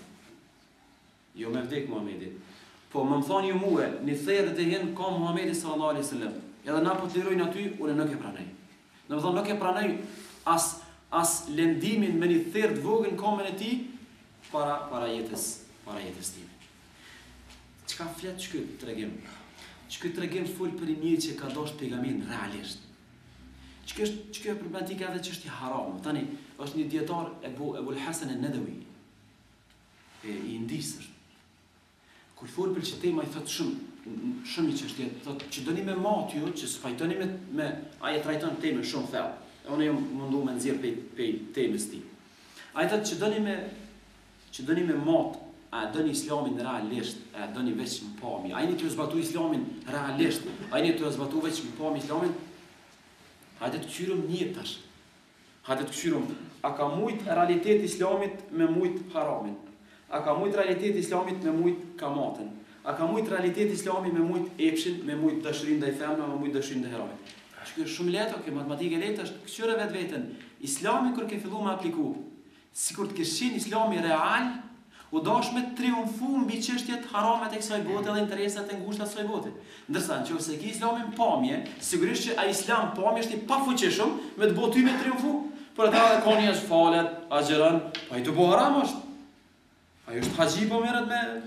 Jo me vdek Muhamedi. Po më më thonë ju mua, një thirr të hin kom Muhamedi sallallahu alaihi wasallam. Edhe na po të lirojnë aty, unë nuk e pranoj. Do të thonë nuk e pranoj as as lëndimin me një thirr të vogël në komën e tij para para jetës, para jetës time. Çka flet çky tregim? Çky tregim fol për një që ka dashur pejgamberin realisht. Çka është çka është problematika edhe çështja haram. Tani është një dietar Ebu Ebu al-Hasan al-Nadawi. E i indisër. Kur fol për çështë tema i thot shumë shumë çështje, thot që doni me mat ju, që spajtoni me me ai e trajton temën shumë thellë. Unë jam mundu me nxjerr pe pe temës ti. Ai thot që doni me që doni me mat, a doni islamin realisht, a doni veç në pamje. Ai një të zbatu islamin realisht, ai një të zbatu veç në pamje islamin. Hajde të këshyrum një tash. Hajde të këshyrum, a ka mujt realitet islamit me mujt haramin? A ka mujt realitet islamit me mujt kamatin? A ka mujt realitet islamit me mujt epshin, me mujt dashurin ndaj femrave, me mujt dashurin ndaj heroit? Kjo është shumë lehtë, kjo matematikë e lehtë është këshyre vetveten. Islami kur ke filluar me apliku, sikur të kesh qenë islami real, u dash me triumfu mbi çështjet harame të kësaj bote dhe interesat e ngushta të kësaj bote. Ndërsa nëse ke islamin pamje, sigurisht që ai islam pamje është i pafuqishëm me të bëu ty me triumfu. Por ata edhe koni as falet, agjeron, po ai të bëu haram është. Ai është haxhi po merret me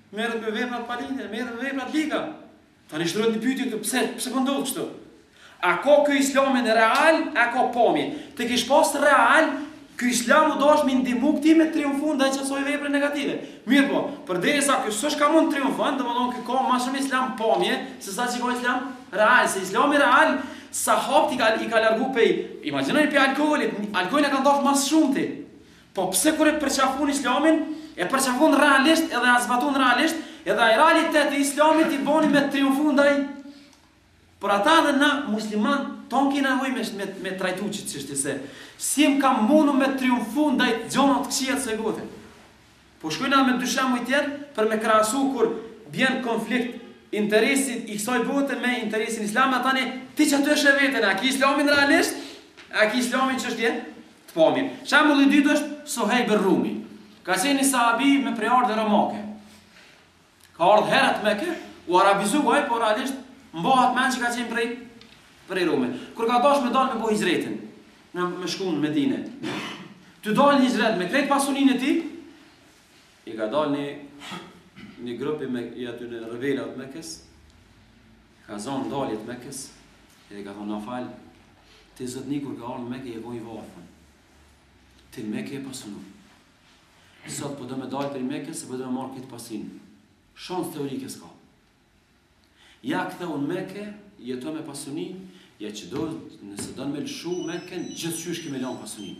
merret me veprat pa lidhje, merret me veprat liga. Tani shtrohet një pyetje këtu, pse pse po ndodh kështu? A ka ky islamin real, a ka pomje? Te kish pas real, ky islam u dosh me ndihmu këtij me triumfon ndaj çasoj vepre negative. Mirë po, përderisa ky s'është ka mund triumfon, domethënë ky ka më shumë islam pomje se sa që ka islam real, se islami real sa hapti ka i ka largu pej. Imagjinoni pe alkoolit, alkooli ka ndosh më shumë ti. Po pse kur e përqafon islamin, e përqafon realisht edhe azbatun realisht, edhe ai realitet i islamit i boni me triumfon ndaj. Por ata dhe na musliman ton kena nevojë me me, me trajtu çështje se si më kam mundu me triumfu ndaj gjonat të këqija të së gote. Po shkojna me dy shembuj tjerë për me krahasu kur bjen konflikt interesit i kësaj bote me interesin islam, tani ti që aty është veten, a ki islamin realisht, a ki islamin çështje të pamjen. Shembulli i dytë është Suhejb Rumi. Ka qenë sahabi me preardhë romake. Ka ardhur herët me kë, u arabizuaj, por realisht mbohat men që ka qenë prej prej Rome. Kur ka dash me dal me bo hijretin, me, me shku në Medine. Ty dal një hijret me krejt pasuninë e tij, i ka dal një një grup me i aty në rebela të Mekës. Ka zonë daljet të Mekës, e ka thonë na fal, ti zotni kur ka ardhur në Mekë e voj varfën. Ti në Mekë e pasunu. Sot po do me dal për Mekës, se po do me marr këtë pasinë. Shans teorike s'ka. Ja këtheu në Mekë, jeto me pasuni, ja që do, nëse do në me lëshu Mekën, gjithë qysh kime lanë pasuni.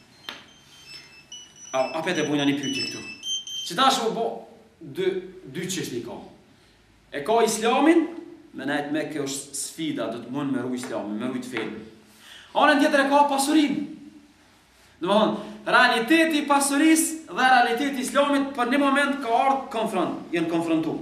A, a pete bujna një pyetje këtu. Që ta shumë bo, dy, dy qështë i ka. E ka islamin, me najtë Mekë është sfida, do të mund me ru islamin, me ru të fejnë. Anën tjetër e ka pasurin. Dhe më thonë, realiteti pasuris dhe realiteti islamit për një moment ka ardhë konfront, jenë konfrontu.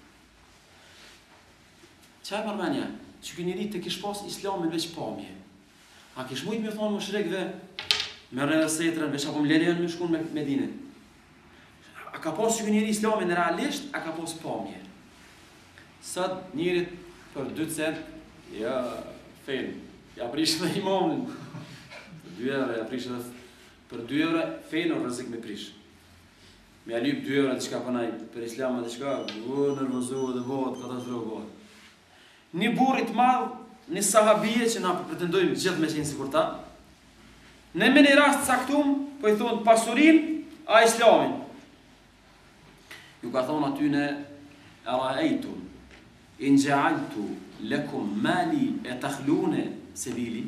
Qaj përmenja, që kënë njëri të kish pas islamin veç pamje. A kish mujtë me thonë më shrekve, me rrëve setërën, veç apo më lelenë me shkun me Medine. A ka pas që kënë njëri islamin realisht, a ka pas pamje. Sët njërit për dy cent, ja, fejnë, ja prishë dhe imamin. Për dy euro, ja prishë dhe për dy euro, fejnë o rëzik me prishë. Me a lyp dy euro, të qka përnaj, për islamet të qka, u, nërvëzohë dhe bëhet, katastrofë bëhet. Një burrit madh, një sahabije që na pretendojmë gjithë me qenë sikur ta, në me një rast caktum, po i thonë pasurin, a islamin. Ju ka thonë atyne, e raejtu, in gjaaltu, lekum mali e takhlune se bili,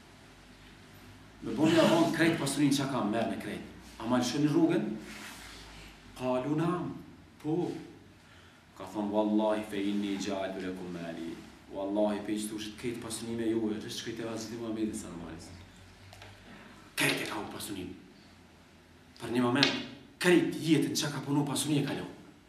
me bon një avon krejt pasurin që kam merë me krejt. A ma lëshë një rrugën? Kalu nam, po. Ka thonë, wallahi fe inni gjaaltu lekum mali. Wallahi pe qëtu është këtë pasunime juve, rështë këtë e vazhdi Muhammedin sallallahu alaihi wasallam. Këtë e ka u pasunim. Për një moment, këtë jetën që ka punu pasunim e ka lo.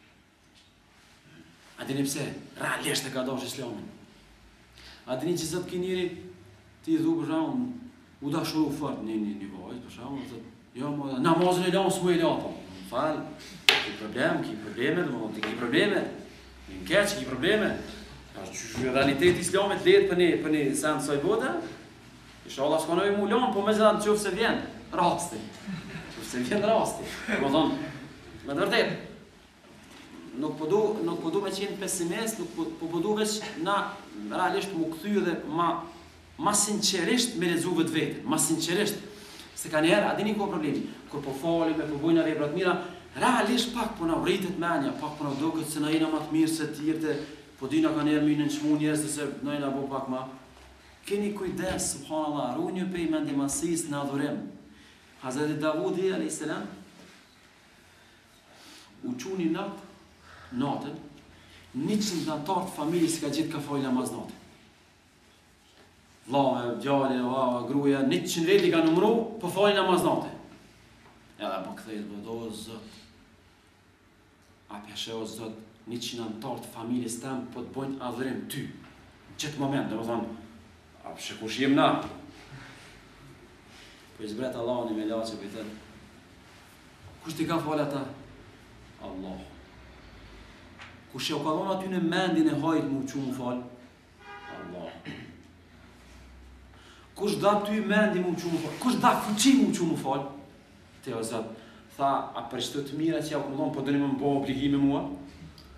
A dini pse? Realisht e ka dash islamin. A dini që zëtë ki njëri, ti dhu për shaun, u da shohu fort një një një vajt, për shaun, ja, ma, namazën e lanë s'mu e la, po. Më falë, ki problem, ki probleme, dhe më ki probleme, një keq, ki probleme. Realiteti islamit letë për një, për një sendë soj bote, inshallah s'konoj mu lanë, po me gjitha në qofë se vjen rasti. Qofë se vjen rasti. Më thonë, me të vërtet, nuk po du, nuk po du me qenë pesimist, nuk po, po, po du veç na realisht mu këthy dhe ma, ma sinqerisht me lezu vetë vetën, ma sinqerisht. Se ka njerë, a dini ko problemi, kur po falim e po bujna veprat mira, realisht pak po na rritet menja, pak po na duket se na jena ma të mirë se tjirte. Po dina ka njerë minë në qmu njerës dhe se nëjna bo pak ma. Keni kujdes, subhanallah, ru një pej mendimasis në adhurim. Hazreti Davudi, alayhis salam, u quni natë, natën, njëqind nëntartë familjes ka gjithë ka fajnë namaz natë. Vlame, gjale, vava, gruja, njëqind veti ka numru, po fajnë namaz natë. Edhe po këthejt, po do, zët. A peshe o zët, një që në nëntartë familjes temë po të bojnë adhërim ty. Në qëtë moment, dhe më thonë, a përshë kush jem na? Po i zbret Allah një me lache për i tëtë. Kush t'i ka falë ata? Allah. Kush e u ka dhonë aty në mendin e hajt mu që mu falë? Allah. Kush da ty mendin mu që mu falë? Kush da fuqi mu që mu falë? Te o zëtë, tha, a për shtë të mira që ja u këmë dhonë, po dëni më më bo obligime mua?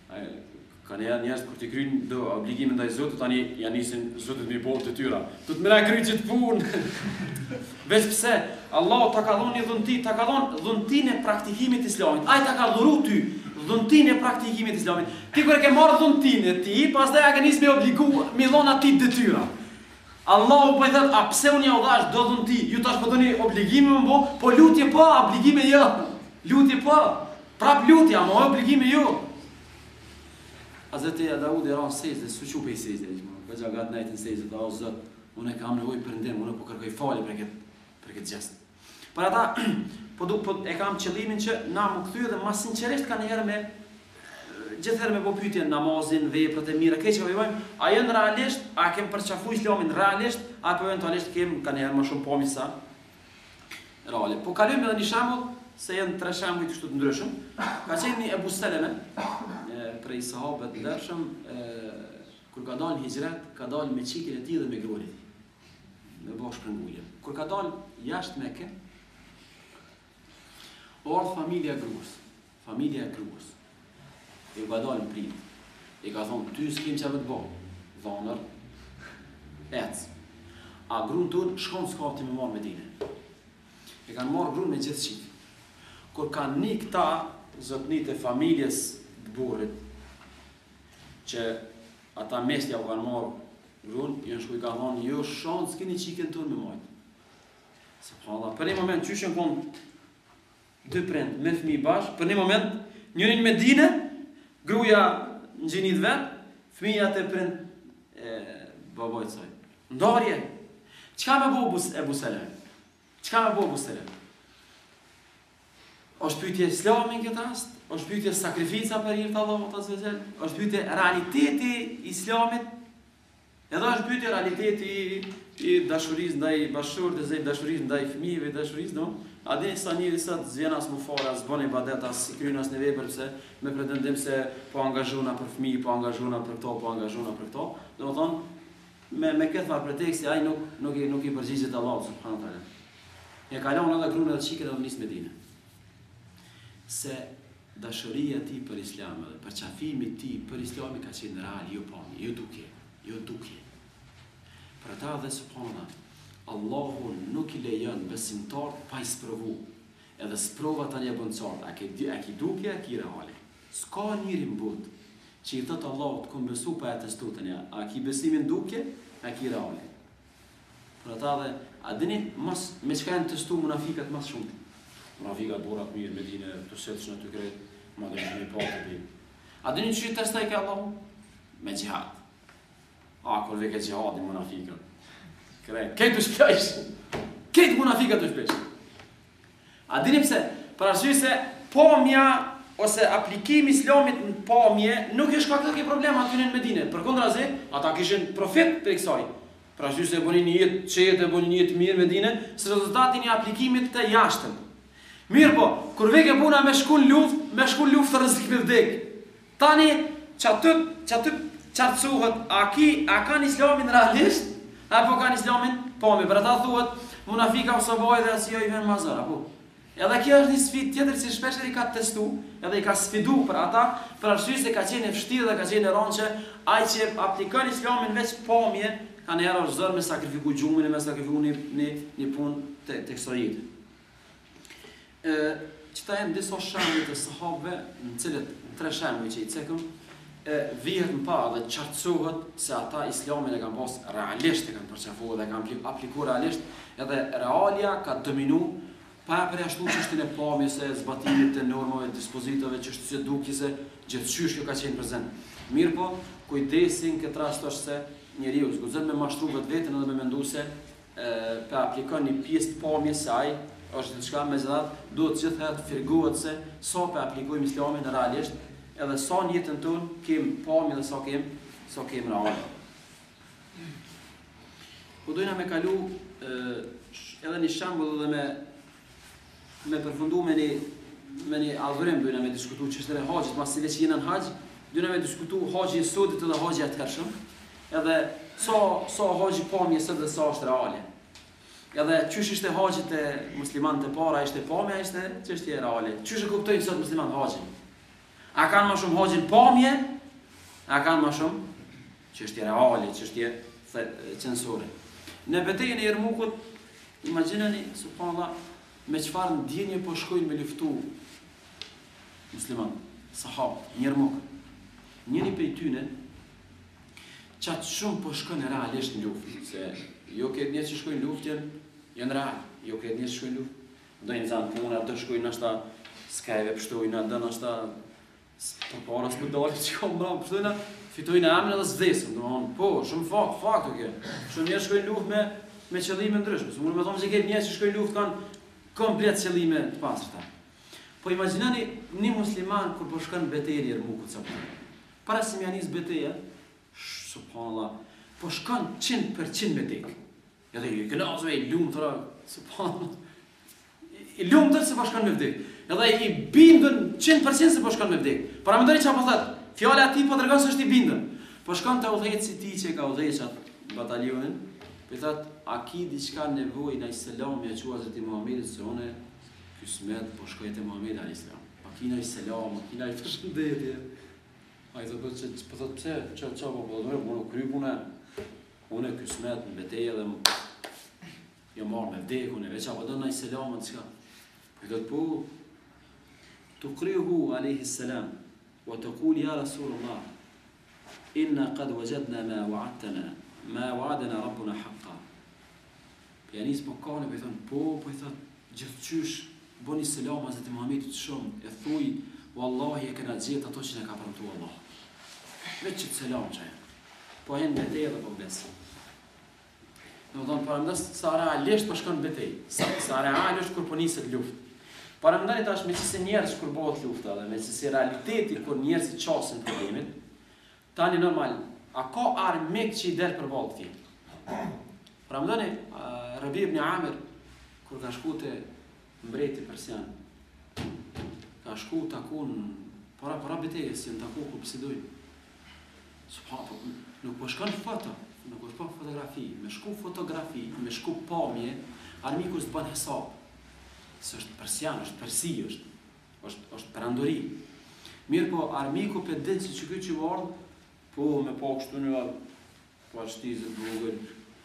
Ka njerëz kur ti kryjnë do obligime ndaj Zotit, tani ja nisin Zotit mi bërë të tyra. Do të mëra kryjë që të punë. Veç pse, Allah ta ka dhënë një dhunti, ta ka dhënë dhuntinë e praktikimit të Islamit. Ai ta ka dhuru ty dhuntinë e praktikimit të Islamit. Ti kur e ke marrë dhuntinë e ti, pastaj ja ke nis me obligu, me dhon aty detyra. Allahu po i thot, a pse unë ja u dhash do dhunti? Ju tash po doni obligime më bë, po lutje po, obligime jo. Lutje po. Prap lutje, ama obligime jo. Hazreti Daudi ran sejdë, s'u çu pe sejdë, ka gjagat natën sejdë, ta o Zot, unë kam nevojë për ndim, unë po kërkoj falje për këtë për këtë gjest. Por ata po do po e kam qëllimin që na më kthy dhe më sinqerisht kanë herë me gjithherë me po pyetje namazin, veprat e mira, këtë që bëjmë, a janë realisht, a kem përçafuar Islamin realisht, apo eventualisht kem kanë herë më shumë pamje sa reale. Po kalojmë edhe një shembull se janë tre shembuj të ndryshëm. Ka qenë Ebu Seleme, prej sahabët të ndershëm, kur ka dalë hijret, ka dalë me çikën e tij dhe me gruan e tij. Me bosh shpërngulje. Kur ka dalë jashtë Mekë, or familja e gruas, familja e gruas. E ka dalë në prit. E ka thonë ty s'kem çfarë të bëj. Vonër. Ec. A gruan ton shkon s'ka ti më marr me dinë. E kanë marrë gruan me gjithçka. Kur kanë një këta zotnit e familjes të burrit, që ata mesja u kanë marrë gruan, janë shku i ka thonë, jo shonë s'keni qikën tonë me majtë. Subhanallah, për një moment qyshën konë dy prind, me fëmijë bashkë, për një moment njërin me dine, gruja në gjinit vetë, fëmija të prind e babajtë saj. Ndarje, qka me bo Ebu Seleme? Qka me bo Ebu Seleme? është pyetje Islami në këtë rast, është pyetje sakrifica për hir të Allahut azza wa jall, është pyetje realiteti i Islamit, edhe është pyetje realiteti i dashurisë ndaj bashkëshortit, dhe dashurisë ndaj fëmijëve, dashurisë, no? A dini sa njëri sot zvjen as më fare, as bën ibadet, as si kryen as në vepër, pse me pretendim se po angazhona për fëmijë, po angazhona për këto, po angazhona për këto. Domethënë me me këtë farë preteksti ai nuk nuk i nuk i përgjigjet Allahut subhanahu wa taala. E kalon edhe gruan edhe çikën edhe nis Medinë. Se dashuria ti për Islam dhe përqafimi ti për Islamin ka qenë real, jo pamje, jo dukje, jo dukje. Për ata dhe subhanallah, Allahu nuk i lejon besimtar pa i sprovu. Edhe sprova tani e bën qartë, a ke a ki dukje, a ki reale. S'ka njëri në botë që i thotë Allahu të kom besu pa e testu tani, a ki besimin dukje, a ki reale. Për ata dhe, a dini mas me çka janë testu munafikat mas shumë. Munafikat borat mirë me dine të setsh në të kretë, ma dhe një një patë të bimë. A dini që i testaj ke Allahu? Me gjihad. A, kur veke gjihad i munafikat. Krej, kejtë të shpesh. Kejtë munafikat të shpesh. A dini pse? Për arsye se pamja ose aplikimi Islamit në pamje nuk është ka këtë problem aty në Medinë. Përkundrazi, ata kishin profet për kësaj. Për arsye se bënin një jetë qetë, bënin një jetë mirë Medinë, së rezultatin i aplikimit të jashtëm. Mirë po, kur veke puna me shku në luft, me shku në luft të rëzik me vdek. Tani, që aty, që aty qartësuhet, a ki, a kanë Islamin realisht, apo kanë Islamin pami. Për ata thuhet, munafika o soboj dhe asio i ven mazar, apo. Edhe kjo është një sfidë tjetër që shpesh i ka testu, edhe i ka sfidu për ata, për arsye se ka qenë e vështirë dhe ka qenë e rëndë që ai që aplikon Islamin veç pamje, kanë herë është zërë me sakrifiku gjumin, me sakrifiku një, një, një punë të, të kësaj jete. Qëta jenë disa shembuj të sahabëve, në cilët tre shembuj që i cekëm, vihet më pa dhe qartësohet se ata Islamin e kanë pas realisht, e kanë përqafuar dhe kanë aplikuar realisht, edhe realia ka dominu pa përjashtu çështjen e pamjes së zbatimit të normave, dispozitave, çështjes së dukjes së gjithçysh kjo ka qenë prezant. Mirë po, kujdesin këtë rast është se njeriu zguzon me mashtru vetveten edhe me mendu se pa aplikon një pjesë të pamjes së ai është diçka me zërat, duhet gjithherë të firgohet se sa pe aplikojmë Islamin realisht, edhe sa në jetën tonë kem pamje dhe sa kem, sa kem reale. Po dojna me kalu edhe një shembull dhe me me përfundu me një me një adhurim, dojna me diskutu çështën e haxhit, masi veç jena në haxh, dojna me diskutu haxhi i sodit edhe haxhi i atëhershëm, edhe sa sa haxhi pamjes edhe sa është reale. Edhe qysh ishte haxhit e muslimanët e para, ishte pamja, ishte çështje reale. Qysh e kuptojnë sot muslimanët haxhin? A kanë më shumë hoxhin pamje, a kanë më shumë çështje reale, çështje censore. Në betejën e Jermukut, imagjinoni subhanallah me çfarë ndjenje po shkojnë me luftu musliman, sahabë, në Jermuk. Njëri prej tyre qatë shumë po shkojnë realisht në luftë, se jo këtë njerëz që shkojnë në luftë janë real, jo këtë njerëz që shkojnë në luftë. Ndonjë zanë puna, të shkojnë ashta skajve pështojnë, ndonjë ashta për para s'pë dalë që ka mbra pështojnë, fitojnë emrin edhe s'vdesën, domethënë, po, shumë fakt, fakt kjo. Shumë njerëz shkojnë në luftë me me qëllime ndryshme. S'mund të them se këtë njerëz që shkojnë në luftë kanë komplet qëllime të pastërta. Po imagjinoni një musliman kur po shkon në betejën e Jermukut sapo. Para se më nis beteja, subhanallah, po shkon cent për cent me tek. Edhe i kënaqur i lumtur, subhanallah. I lumtur se po shkon me vdek. Edhe i bindën cent për cent se po shkon me vdek. Para mendoni çfarë po thotë? Fjala e tij po tregon se është i bindën. Po shkon te udhëheci i tij që ka udhëheqat batalionin, po thotë a ki diçka nevojë ndaj selamit e quaj Hazreti Muhamedit se unë kysmet po shkoj te Muhamedi alayhis salam. Pa kina i selam, kina i përshëndetje. Ai thotë se po thotë pse, çao çao po do të më kry puna. Unë kysmet në betejë dhe jo marr me vdekun e veç apo do ndaj selamën çka. Po thotë po tuqrihu alayhis salam wa taqul ya rasulullah inna qad wajadna ma wa'adtana ma wa'adana rabbuna haqqan. Pianis po kanë po thon po po thot gjithçysh bëni selam Hazreti Muhamedit shumë e thuj wallahi e kena gjetë ato që na ka premtuar Allah. Veç selam çaj. Po hen betejë dhe po bes. Do të thon para ndas sa realisht po shkon betejë. Sa sa realisht kur po niset luftë. Para ndani tash me çse njerëz kur bëhet lufta dhe me çse realiteti kur njerëzit çosin problemin. Tani normal, a ka armik që i del për ballë këtij? Pra më dhëni, Rabi ibn Amir, kur ka shku te mbreti persian, ka shku takun, para para betejës, si në taku ku pësidoj. Subhanallah, nuk po shkon foto, nuk po shkon fotografi, me shku fotografi, me shku pamje, armiku s'bën hesab. Se është persian, është persi, është, është, është perandori. Mirë po, armiku për dinë si që këtë që vardë, po me po kështu një po ashtizët vogël.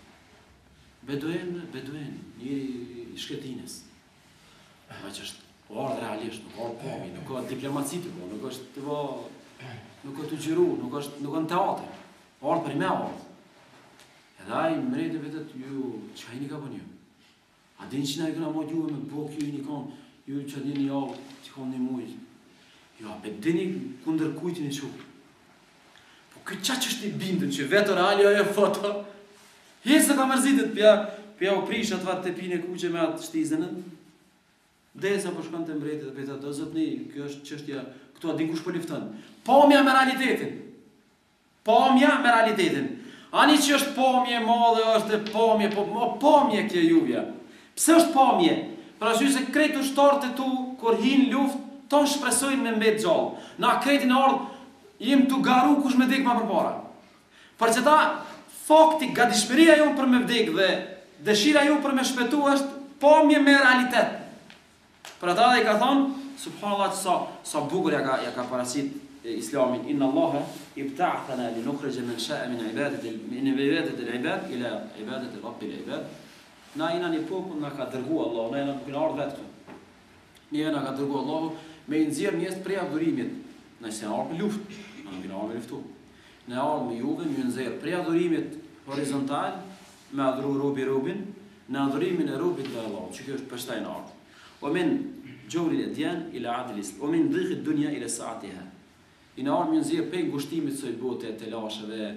Beduen, beduen, njëri i shketines. Ma që është ardhë realisht, nuk ardhë pomi, nuk ka diplomacitë, nuk është të va, nuk ka të gjiru, nuk është, nuk është në teatër. Ardhë për i me ardhë. Edhe ai mrejtë e vetët, ju, që ka i një ka për një? A din që na i këna mojt juve me bok, ju i një kanë, ju që din një javë, që kanë një mujtë. Jo, a pe dini kundër kujtin e qukë. Këtë qa që është i bindën që vetë reali ajo foto, jesë ka mërzitit, pja, pja u prish atë vatë të pine kuqe me atë shtizën, desa po shkon të mbretit dhe pejta, do zëtni, kjo është qështja, këtu a din kush po liftën. Pamja me realitetin. Pamja me realitetin. Ani që është pamje madhe, është pamje, po, pamje kje juvja. Pse është pamje? Pra shu se kretë ushtarët e tu, kur hinë luft, ton shpresojnë me mbet gjallë. Na kretin ardhë, jem të garu kush me vdek ma përpara. Për që ta, fakti, gatishmëria ju për me vdek dhe dëshira ju për me shpetu është pamje me realitet. Për ata dhe i ka thonë, subhanallah sa, sa bukur ja ka, ja ka parasit islamin, inna Allahe ibta'athana li nukhreje men sha'a min ibadet min ibadet al-ibad ila ibadet rabbil ibad. Na jena një popull na ka dërgu Allah, na jena nuk në ardhë vetë këtu. Një na ka dërgu Allah me i nëzirë njështë prej adhurimit. Nëse në ardhë me luft, në në ardhë me luftu. Në ardhë me juve, me nëzirë prej adhurimit horizontal, me adhuru robi robin, në adhurimin e robit dhe Allah, që kjo është përshtaj në ardhë. O min gjori e djen, ila adilis, o min dhikit dunja, ila saatiha. I në ardhë me nëzirë prej ngushtimit së i bote, të lashëve,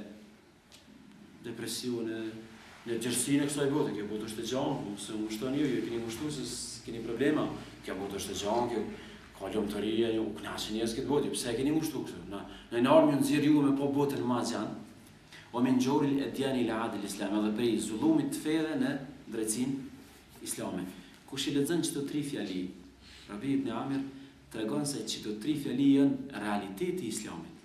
depresione, në gjërësinë e kësaj bote, kjo bote është e gjanë, se më shtoni ju, ju keni mështu se keni problema, kjo bote është e gjanë, kjo ka lëmëtëria, ju knaqë njës këtë bote, pëse keni mështu kështu? Në në armë ju nëzirë ju me po botën ma gjanë, o me në gjoril e djani ila adil islam, edhe prej zullumit të fedhe në drejtsin islame. Kush i lexon çto tri fjali, Rabi ibn Amir tregon se çto tri fjali janë realiteti i islamit.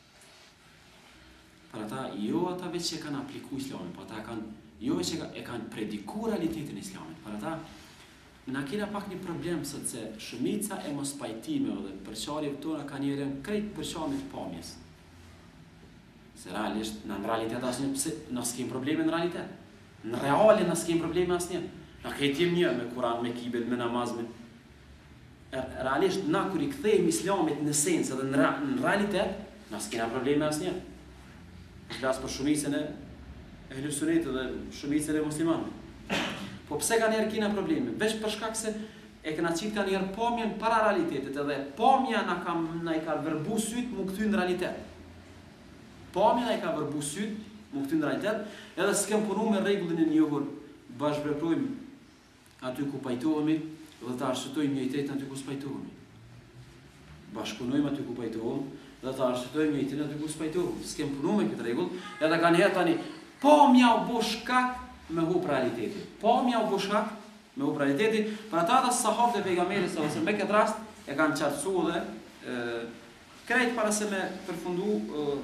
Për ata, jo ata veç që kanë apliku islamin, për ata kanë jo që e kanë prediku realitetin islamit. Për ata, na kena pak një problem sot se shumica e mos pajtimeve dhe përqarjeve tona ka njerën krejt përqarjeve të pamjes. Se realisht, në në realitet asë një, pëse, në s'kem probleme në realitet. Në reale në s'kem probleme asë një. Në këtë një me Kuran, me kibet, me namaz, me... Realisht, na kur i kthejmë islamit në sens edhe në, në realitet, në s'kena probleme asë një. Flasë për shumicën e Ehlu Sunnit dhe shumicën e muslimanëve. Po pse ka njerë kina probleme? Veç për shkak se e këna qitë ka njerë pamjen para realitetit edhe pamja na, ka, na i ka vërbu syt mu këty në realitet. Pamja na i ka vërbu syt mu këty në realitet edhe s'kem punu me regullin e njohur bashkëveprojmë aty ku pajtohemi dhe ta arshetojmë njëjtet aty ku s'pajtohemi. Bashkunojmë aty ku pajtohemi dhe ta arshetojmë njëjtet aty ku s'pajtohemi. S'kem punu me këtë regull edhe ka njerë tani pamja u bo shkak me hup realiteti. Pamja u bushak me hup realiteti, për ata dhe sahabët e pejgamberit ose me këtë rast e kanë qartësu dhe e, krejt para se me përfundu e,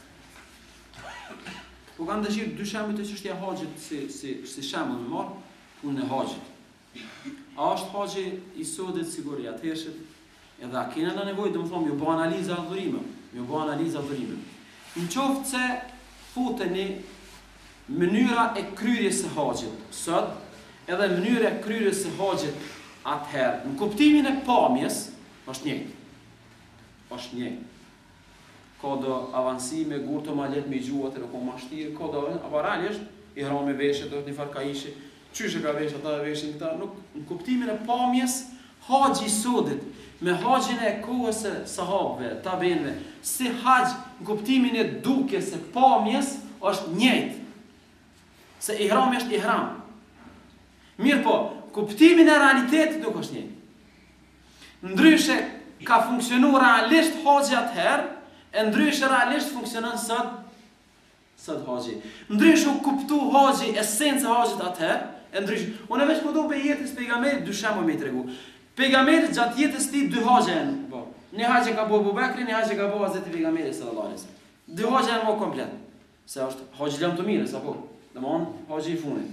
po kanë dëshirë dy shembuj të çështja e haxhit si si si shembull me marr punën e haxhit. A është haxhi i sodit sigur i atëhershit? Edhe a kena në nevojë domethënë më bë analizë adhurime, më bë analizë adhurime. Në qoftë se futeni mënyra e kryerjes së haxhit sot, edhe mënyra e kryerjes së haxhit atëherë, në kuptimin e pamjes, është njëjtë. Është njëjtë. Ka do avancime, gurto ma let me gjuat e rëko ma shtirë, ka do, apo realisht, i hra me veshet, është një farë ka ishi, qyshe ka veshet, ata veshin këta, nuk, në kuptimin e pamjes, haxhi i sodit, me haxhin e kohës së sahabëve, tabenëve, si haxh në kuptimin e dukjes së pamjes, është njëjtë. Se ihram është ihram. Mirë po, kuptimin e realitetit nuk është njëjtë. Ndryshe ka funksionu realisht haxhi atëherë, e ndryshe realisht funksionon sot sot haxhi. Ndryshe u kuptu haxhi, esenca e haxhit atëherë, e ndryshe. Unë veç po do për jetës pejgamberit dy shembuj me tregu. Pejgamberi gjatë jetës tij dy haxhe janë bo. Një haxhe ka bo Abu Bekri, një haxhe ka bo Hazreti pejgamberi sallallahu alaihi wasallam. Dy haxhe janë më komplet. Se është haxhi lam të mirë, apo? Domthon haxhi i funit.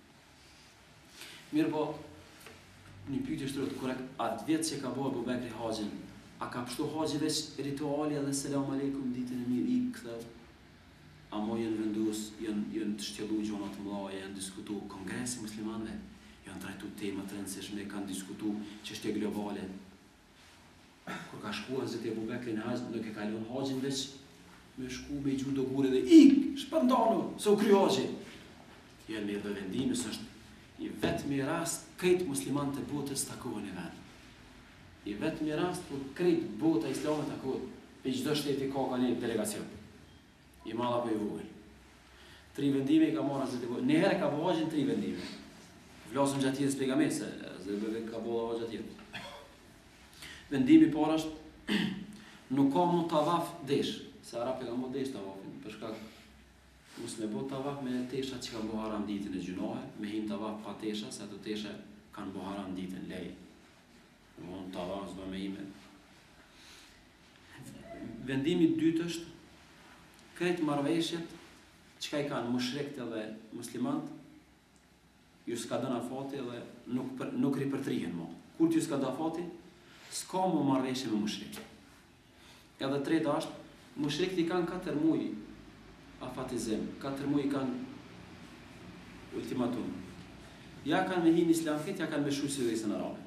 Mirë po, një pyetje shtrot korrekt, atë vjet që ka bo Abu Bekri haxhin, a ka pështu haxhi veç rituali edhe selam aleikum ditën e mirë i ktheu? A mo janë vendus, janë janë të shtjellu gjona të mëdha, janë diskutu kongresi muslimanëve, janë trajtu tema të rëndësishme, kanë diskutu çështje globale. Kur ka shkuar Hazreti Abu Bekri në haxh, nuk e ka lënë haxhin veç me shku me gjuhë do gure dhe ik, shpërndanu, se u kry haxhi. Janë me dhe vendimës është i vetëmi rast këtë musliman të botës takohen e venë. I vetëmi rast për këtë bota islamet takohet, për çdo shteti ka ka një delegacion. I madha për i vogël. Tri vendime i ka marrë Hazreti Abu Bekri. Një herë ka bo haxhin tri vendime. Vlasëm gjatë jetës pejgamberit se Hazreti Abu Bekri ka bo haxhin gjatë jetës. Vendimi parë është nuk ka mu tavaf desh, se Arapi ka mu desh tavafin, për shkak mos me bo tavaf me tesha që kanë bo haram ditën e gjunohe, me him tavaf pa tesha, se ato tesha kanë bo haram ditën lej. Në mund tavaf zba me hime. Vendimi dytë është kretë marveshjet qka i kanë mushrekt edhe muslimant, ju s'ka dëna fati edhe nuk, për, nuk ripërtrihen mo. Kur t'ju s'ka dëna fati, s'ka mu marveshje me mushrekt. Edhe treta është, mushrekt i kanë katër muj afatizem, katër muj i kanë ultimatum. Ja kanë me hin islam këtë, ja kanë me shu si dhe isën arabe.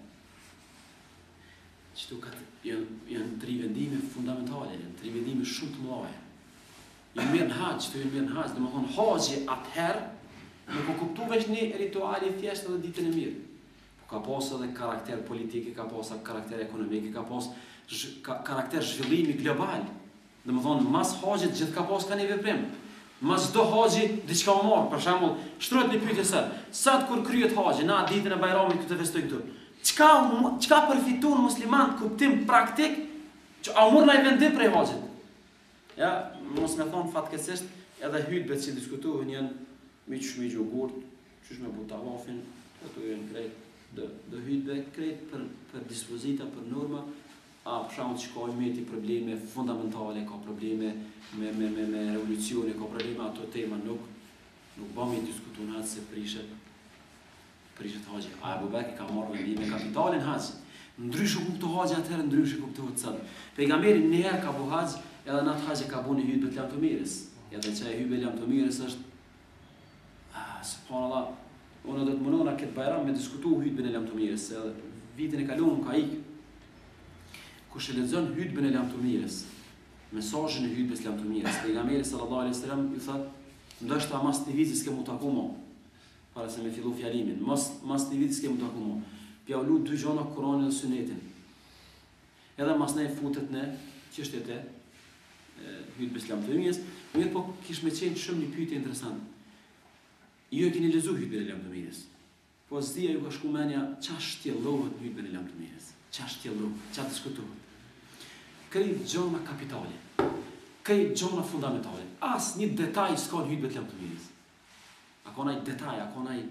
Qëtu janë, janë tri vendime fundamentale, janë tri vendime shumë të mëdha. Janë mirë në haqë, qëtu janë mirë në haqë, dhe më thonë haxhi atëherë, nuk o kuptu veç një rituali thjeshtë edhe ditën e mirë. Po ka pas edhe karakter politike, ka pas karakter ekonomike, ka pas ka, karakter zhvillimi global. Dhe më thonë, mas haxhit gjithë ka pas ka një veprim. Mas do haxhi diçka më marë, për shembull, shtrohet një pyetje sot. Sot kur kryhet haxhi, na ditën e Bajramit këtu të festojnë këtu. Çka çka përfiton musliman kuptim praktik që a mor ndaj vendi prej haxhit? Ja, mos më thon fatkeqësisht edhe hutbet që diskutohen janë me çmë jogurt, çish me butallafin, ato janë krejt do do hutbe krejt për për dispozita për norma. A për shembull shkojmë me ti probleme fundamentale, ka probleme me me me me revolucione, ka probleme ato tema nuk nuk bëmi diskutuar se prishet. prishet haxhi. A Abu Bekri ka marrë vendim me kapitalin haxhi. Ndryshe kupto haxhi atëherë, ndryshe kuptohet sot. Pejgamberi një herë ka bu haxh, edhe në atë haxh ka bu një hutbë të lamtomirës. Edhe që e hutbë e lamtomirës është ah, subhanallah, unë do të mundona këtë bajram me diskutu hutbën e lamtomirës, edhe vitin e kaluar ka ikë. Kush e lexon hutbën e lamtomirës, mesazhin e hutbës së lamtomirës, pejgamberi sallallahu alaihi wasallam i thotë, ndoshta mas të vizit s'ke mu taku mo, para se me fillu fjalimin, mas mas të vizit s'ke mu taku mo. Pja u lut dy gjona Kur'anin dhe Sunetin. Edhe mas ne futet në çështjet e hutbës së lamtomirës, mirë po kish me qenë shumë një pyetje interesante. Ju e keni lexuar hutbën e lamtomirës. Po zdia ju ka shku menja qa shtjellohet në hutbën e lamtomirës. Qa shtjellohet, qa diskutohet. Krejt gjona kapitale, krejt gjona fundamentale. As një detaj s'ka në hutbën e lamtomirës. A ka naj detaj, a ka naj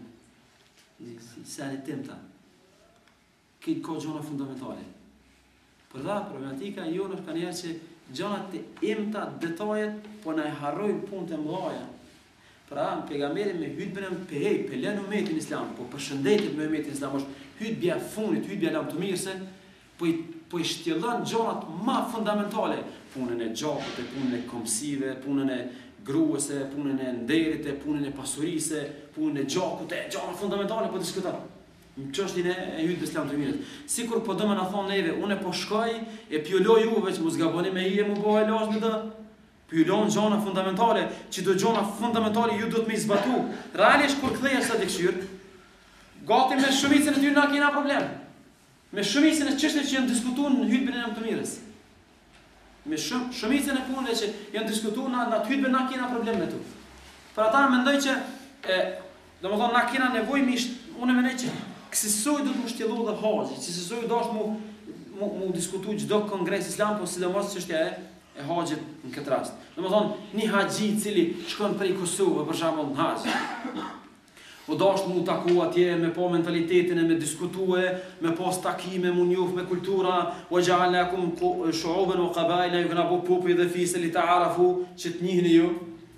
seni timta. Krejt ka gjona fundamentale. Për dha, problematika jonë është ka njerë që gjonat të imta, detajet, po na e harrojnë punë të mëdhaja. Pra, pejgamberi me hutbën e pehej, pelen umetin islam, po përshëndetit me umetin islam, është hutbja funit, hutbja lamtomirëse, po i, po i shtjellon gjonat ma fundamentale, punën e gjakut, punën e komsive, punën e gruese, punën e nderit, punën e pasurise, punën e gjakut, e gjona fundamentale po diskuton. Në çështjen e hutbës lamtomirës. Sikur po do më na thonë neve, unë po shkoj e pjoloj juve që mos gaboni me hije, më bëj lash me të. Pyelon gjona fundamentale, që do gjona fundamentale ju do të më zbatu. Realisht kur kthehesh sa dikshir, gati me shumicën e ty na kena problem. Me shumicën e çështjeve që janë diskutuar në hutbën e lamtomirës. Me shumë shumicën e punëve që janë diskutuar në atë hutbën na kena problem me tu. Për ata mendoj që e domethënë na kena nevojë misht, unë mendoj që kësaj do të më shtjellu dhe haxhi, kësaj do të mu mu, mu diskutu çdo kongres islam, po sidomos çështja e e haxhit në këtë rast. Domethënë, një haxhi i cili shkon prej Kosovës për shembull në haxh. U dashur mu taku atje me po mentalitetin e me diskutue, me pas takime, mu njoh me kultura, wa ja'alnakum shu'uban wa qabaila, ju kena bo popull dhe fisë li ta'arafu, që të njihni ju.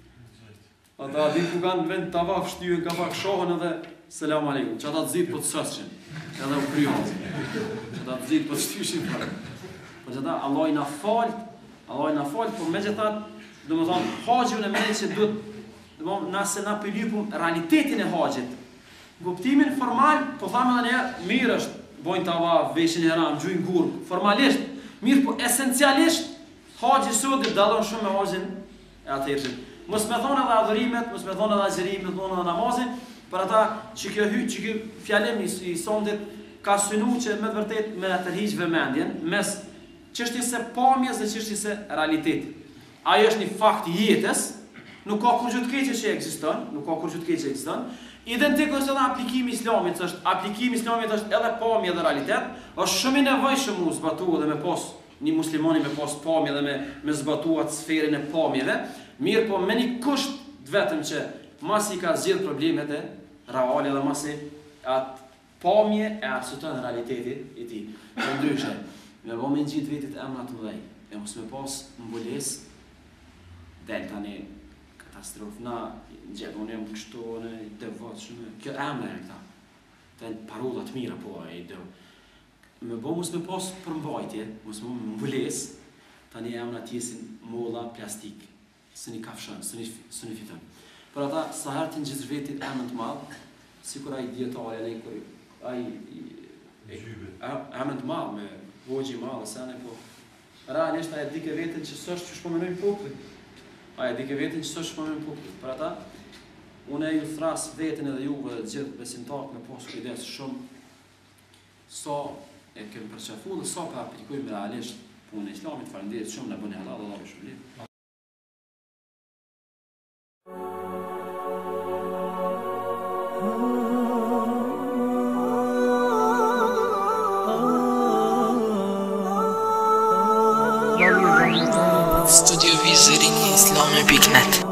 Ata di ku kanë vend të vaf shtyën, ka pak shohën edhe selam aleikum. Që ata të zit po të sësqen, edhe u kryon. Që ata të zit po të shtyshin për. Po që ata Allah i na falë, Allah i na falë, po me gjithat, dhe më thonë, haxhun e mene që duhet, dhe më nëse na pëllypum realitetin e haxhit. Kuptimin formal, po thamë edhe njerë, mirë është, bojnë të avaf, veshin e ram, gjujnë gurë, formalisht, mirë po esencialisht, haxhi sotit dallon shumë me haxhin e atërshit. Mos me thonë edhe adhurimet, mos me thonë edhe agjerimet, mos me thonë edhe namazin, për ata që kjo hy, që kjo fjalim i, i sondit ka synu që me të vërtet me tërhiq vëmendjen mes çështjes së pamjes dhe çështjes së realitetit. Ajo është një fakt i jetës, nuk ka kurrë të keqe që ekziston, nuk ka kurrë të keqe që ekziston. Identik është edhe aplikimi i islamit, është aplikimi i islamit është edhe pamje dhe realitet, është shumë i nevojshëm u zbatu dhe me pas një muslimani me pas pamje dhe me me zbatuar sferën e pamjeve. Mirë po me një kusht të vetëm që masi ka zgjedh problemet e reale dhe masi atë pamje e arsuton realitetit i tij. Në ndryshe, me bo me ngjit vetit emra të mëdhej, e mos me pas mbules, del tani katastrofë, na gjedonim kështu në devotshëm, kjo emra e këta, të parolla të mira po ai do. Me bo mos me pas përmbajtje, mos me mbules, tani emra të jesin molla plastik. Së një kafshën, së një fitën. Për ata, sa herë të ngjitësh vetit emën të madhë, sikur ai dietarë, ai emën të madhë, me hoxhi madhë, sene, po. Realisht, ai e dike vetin që s'është që shpomenojnë populli. Ai e dike vetin që s'është shpomenojnë populli. Për ata, unë e ju thras vetin edhe juve dhe gjithë besimtarët me pas kujdes shumë sa e kemi përqafu dhe sa për aplikojmë realisht punë e islamit, falenderit shumë në bëni halal, Allah shumë lirë. Studio Vizërini Islami pikë net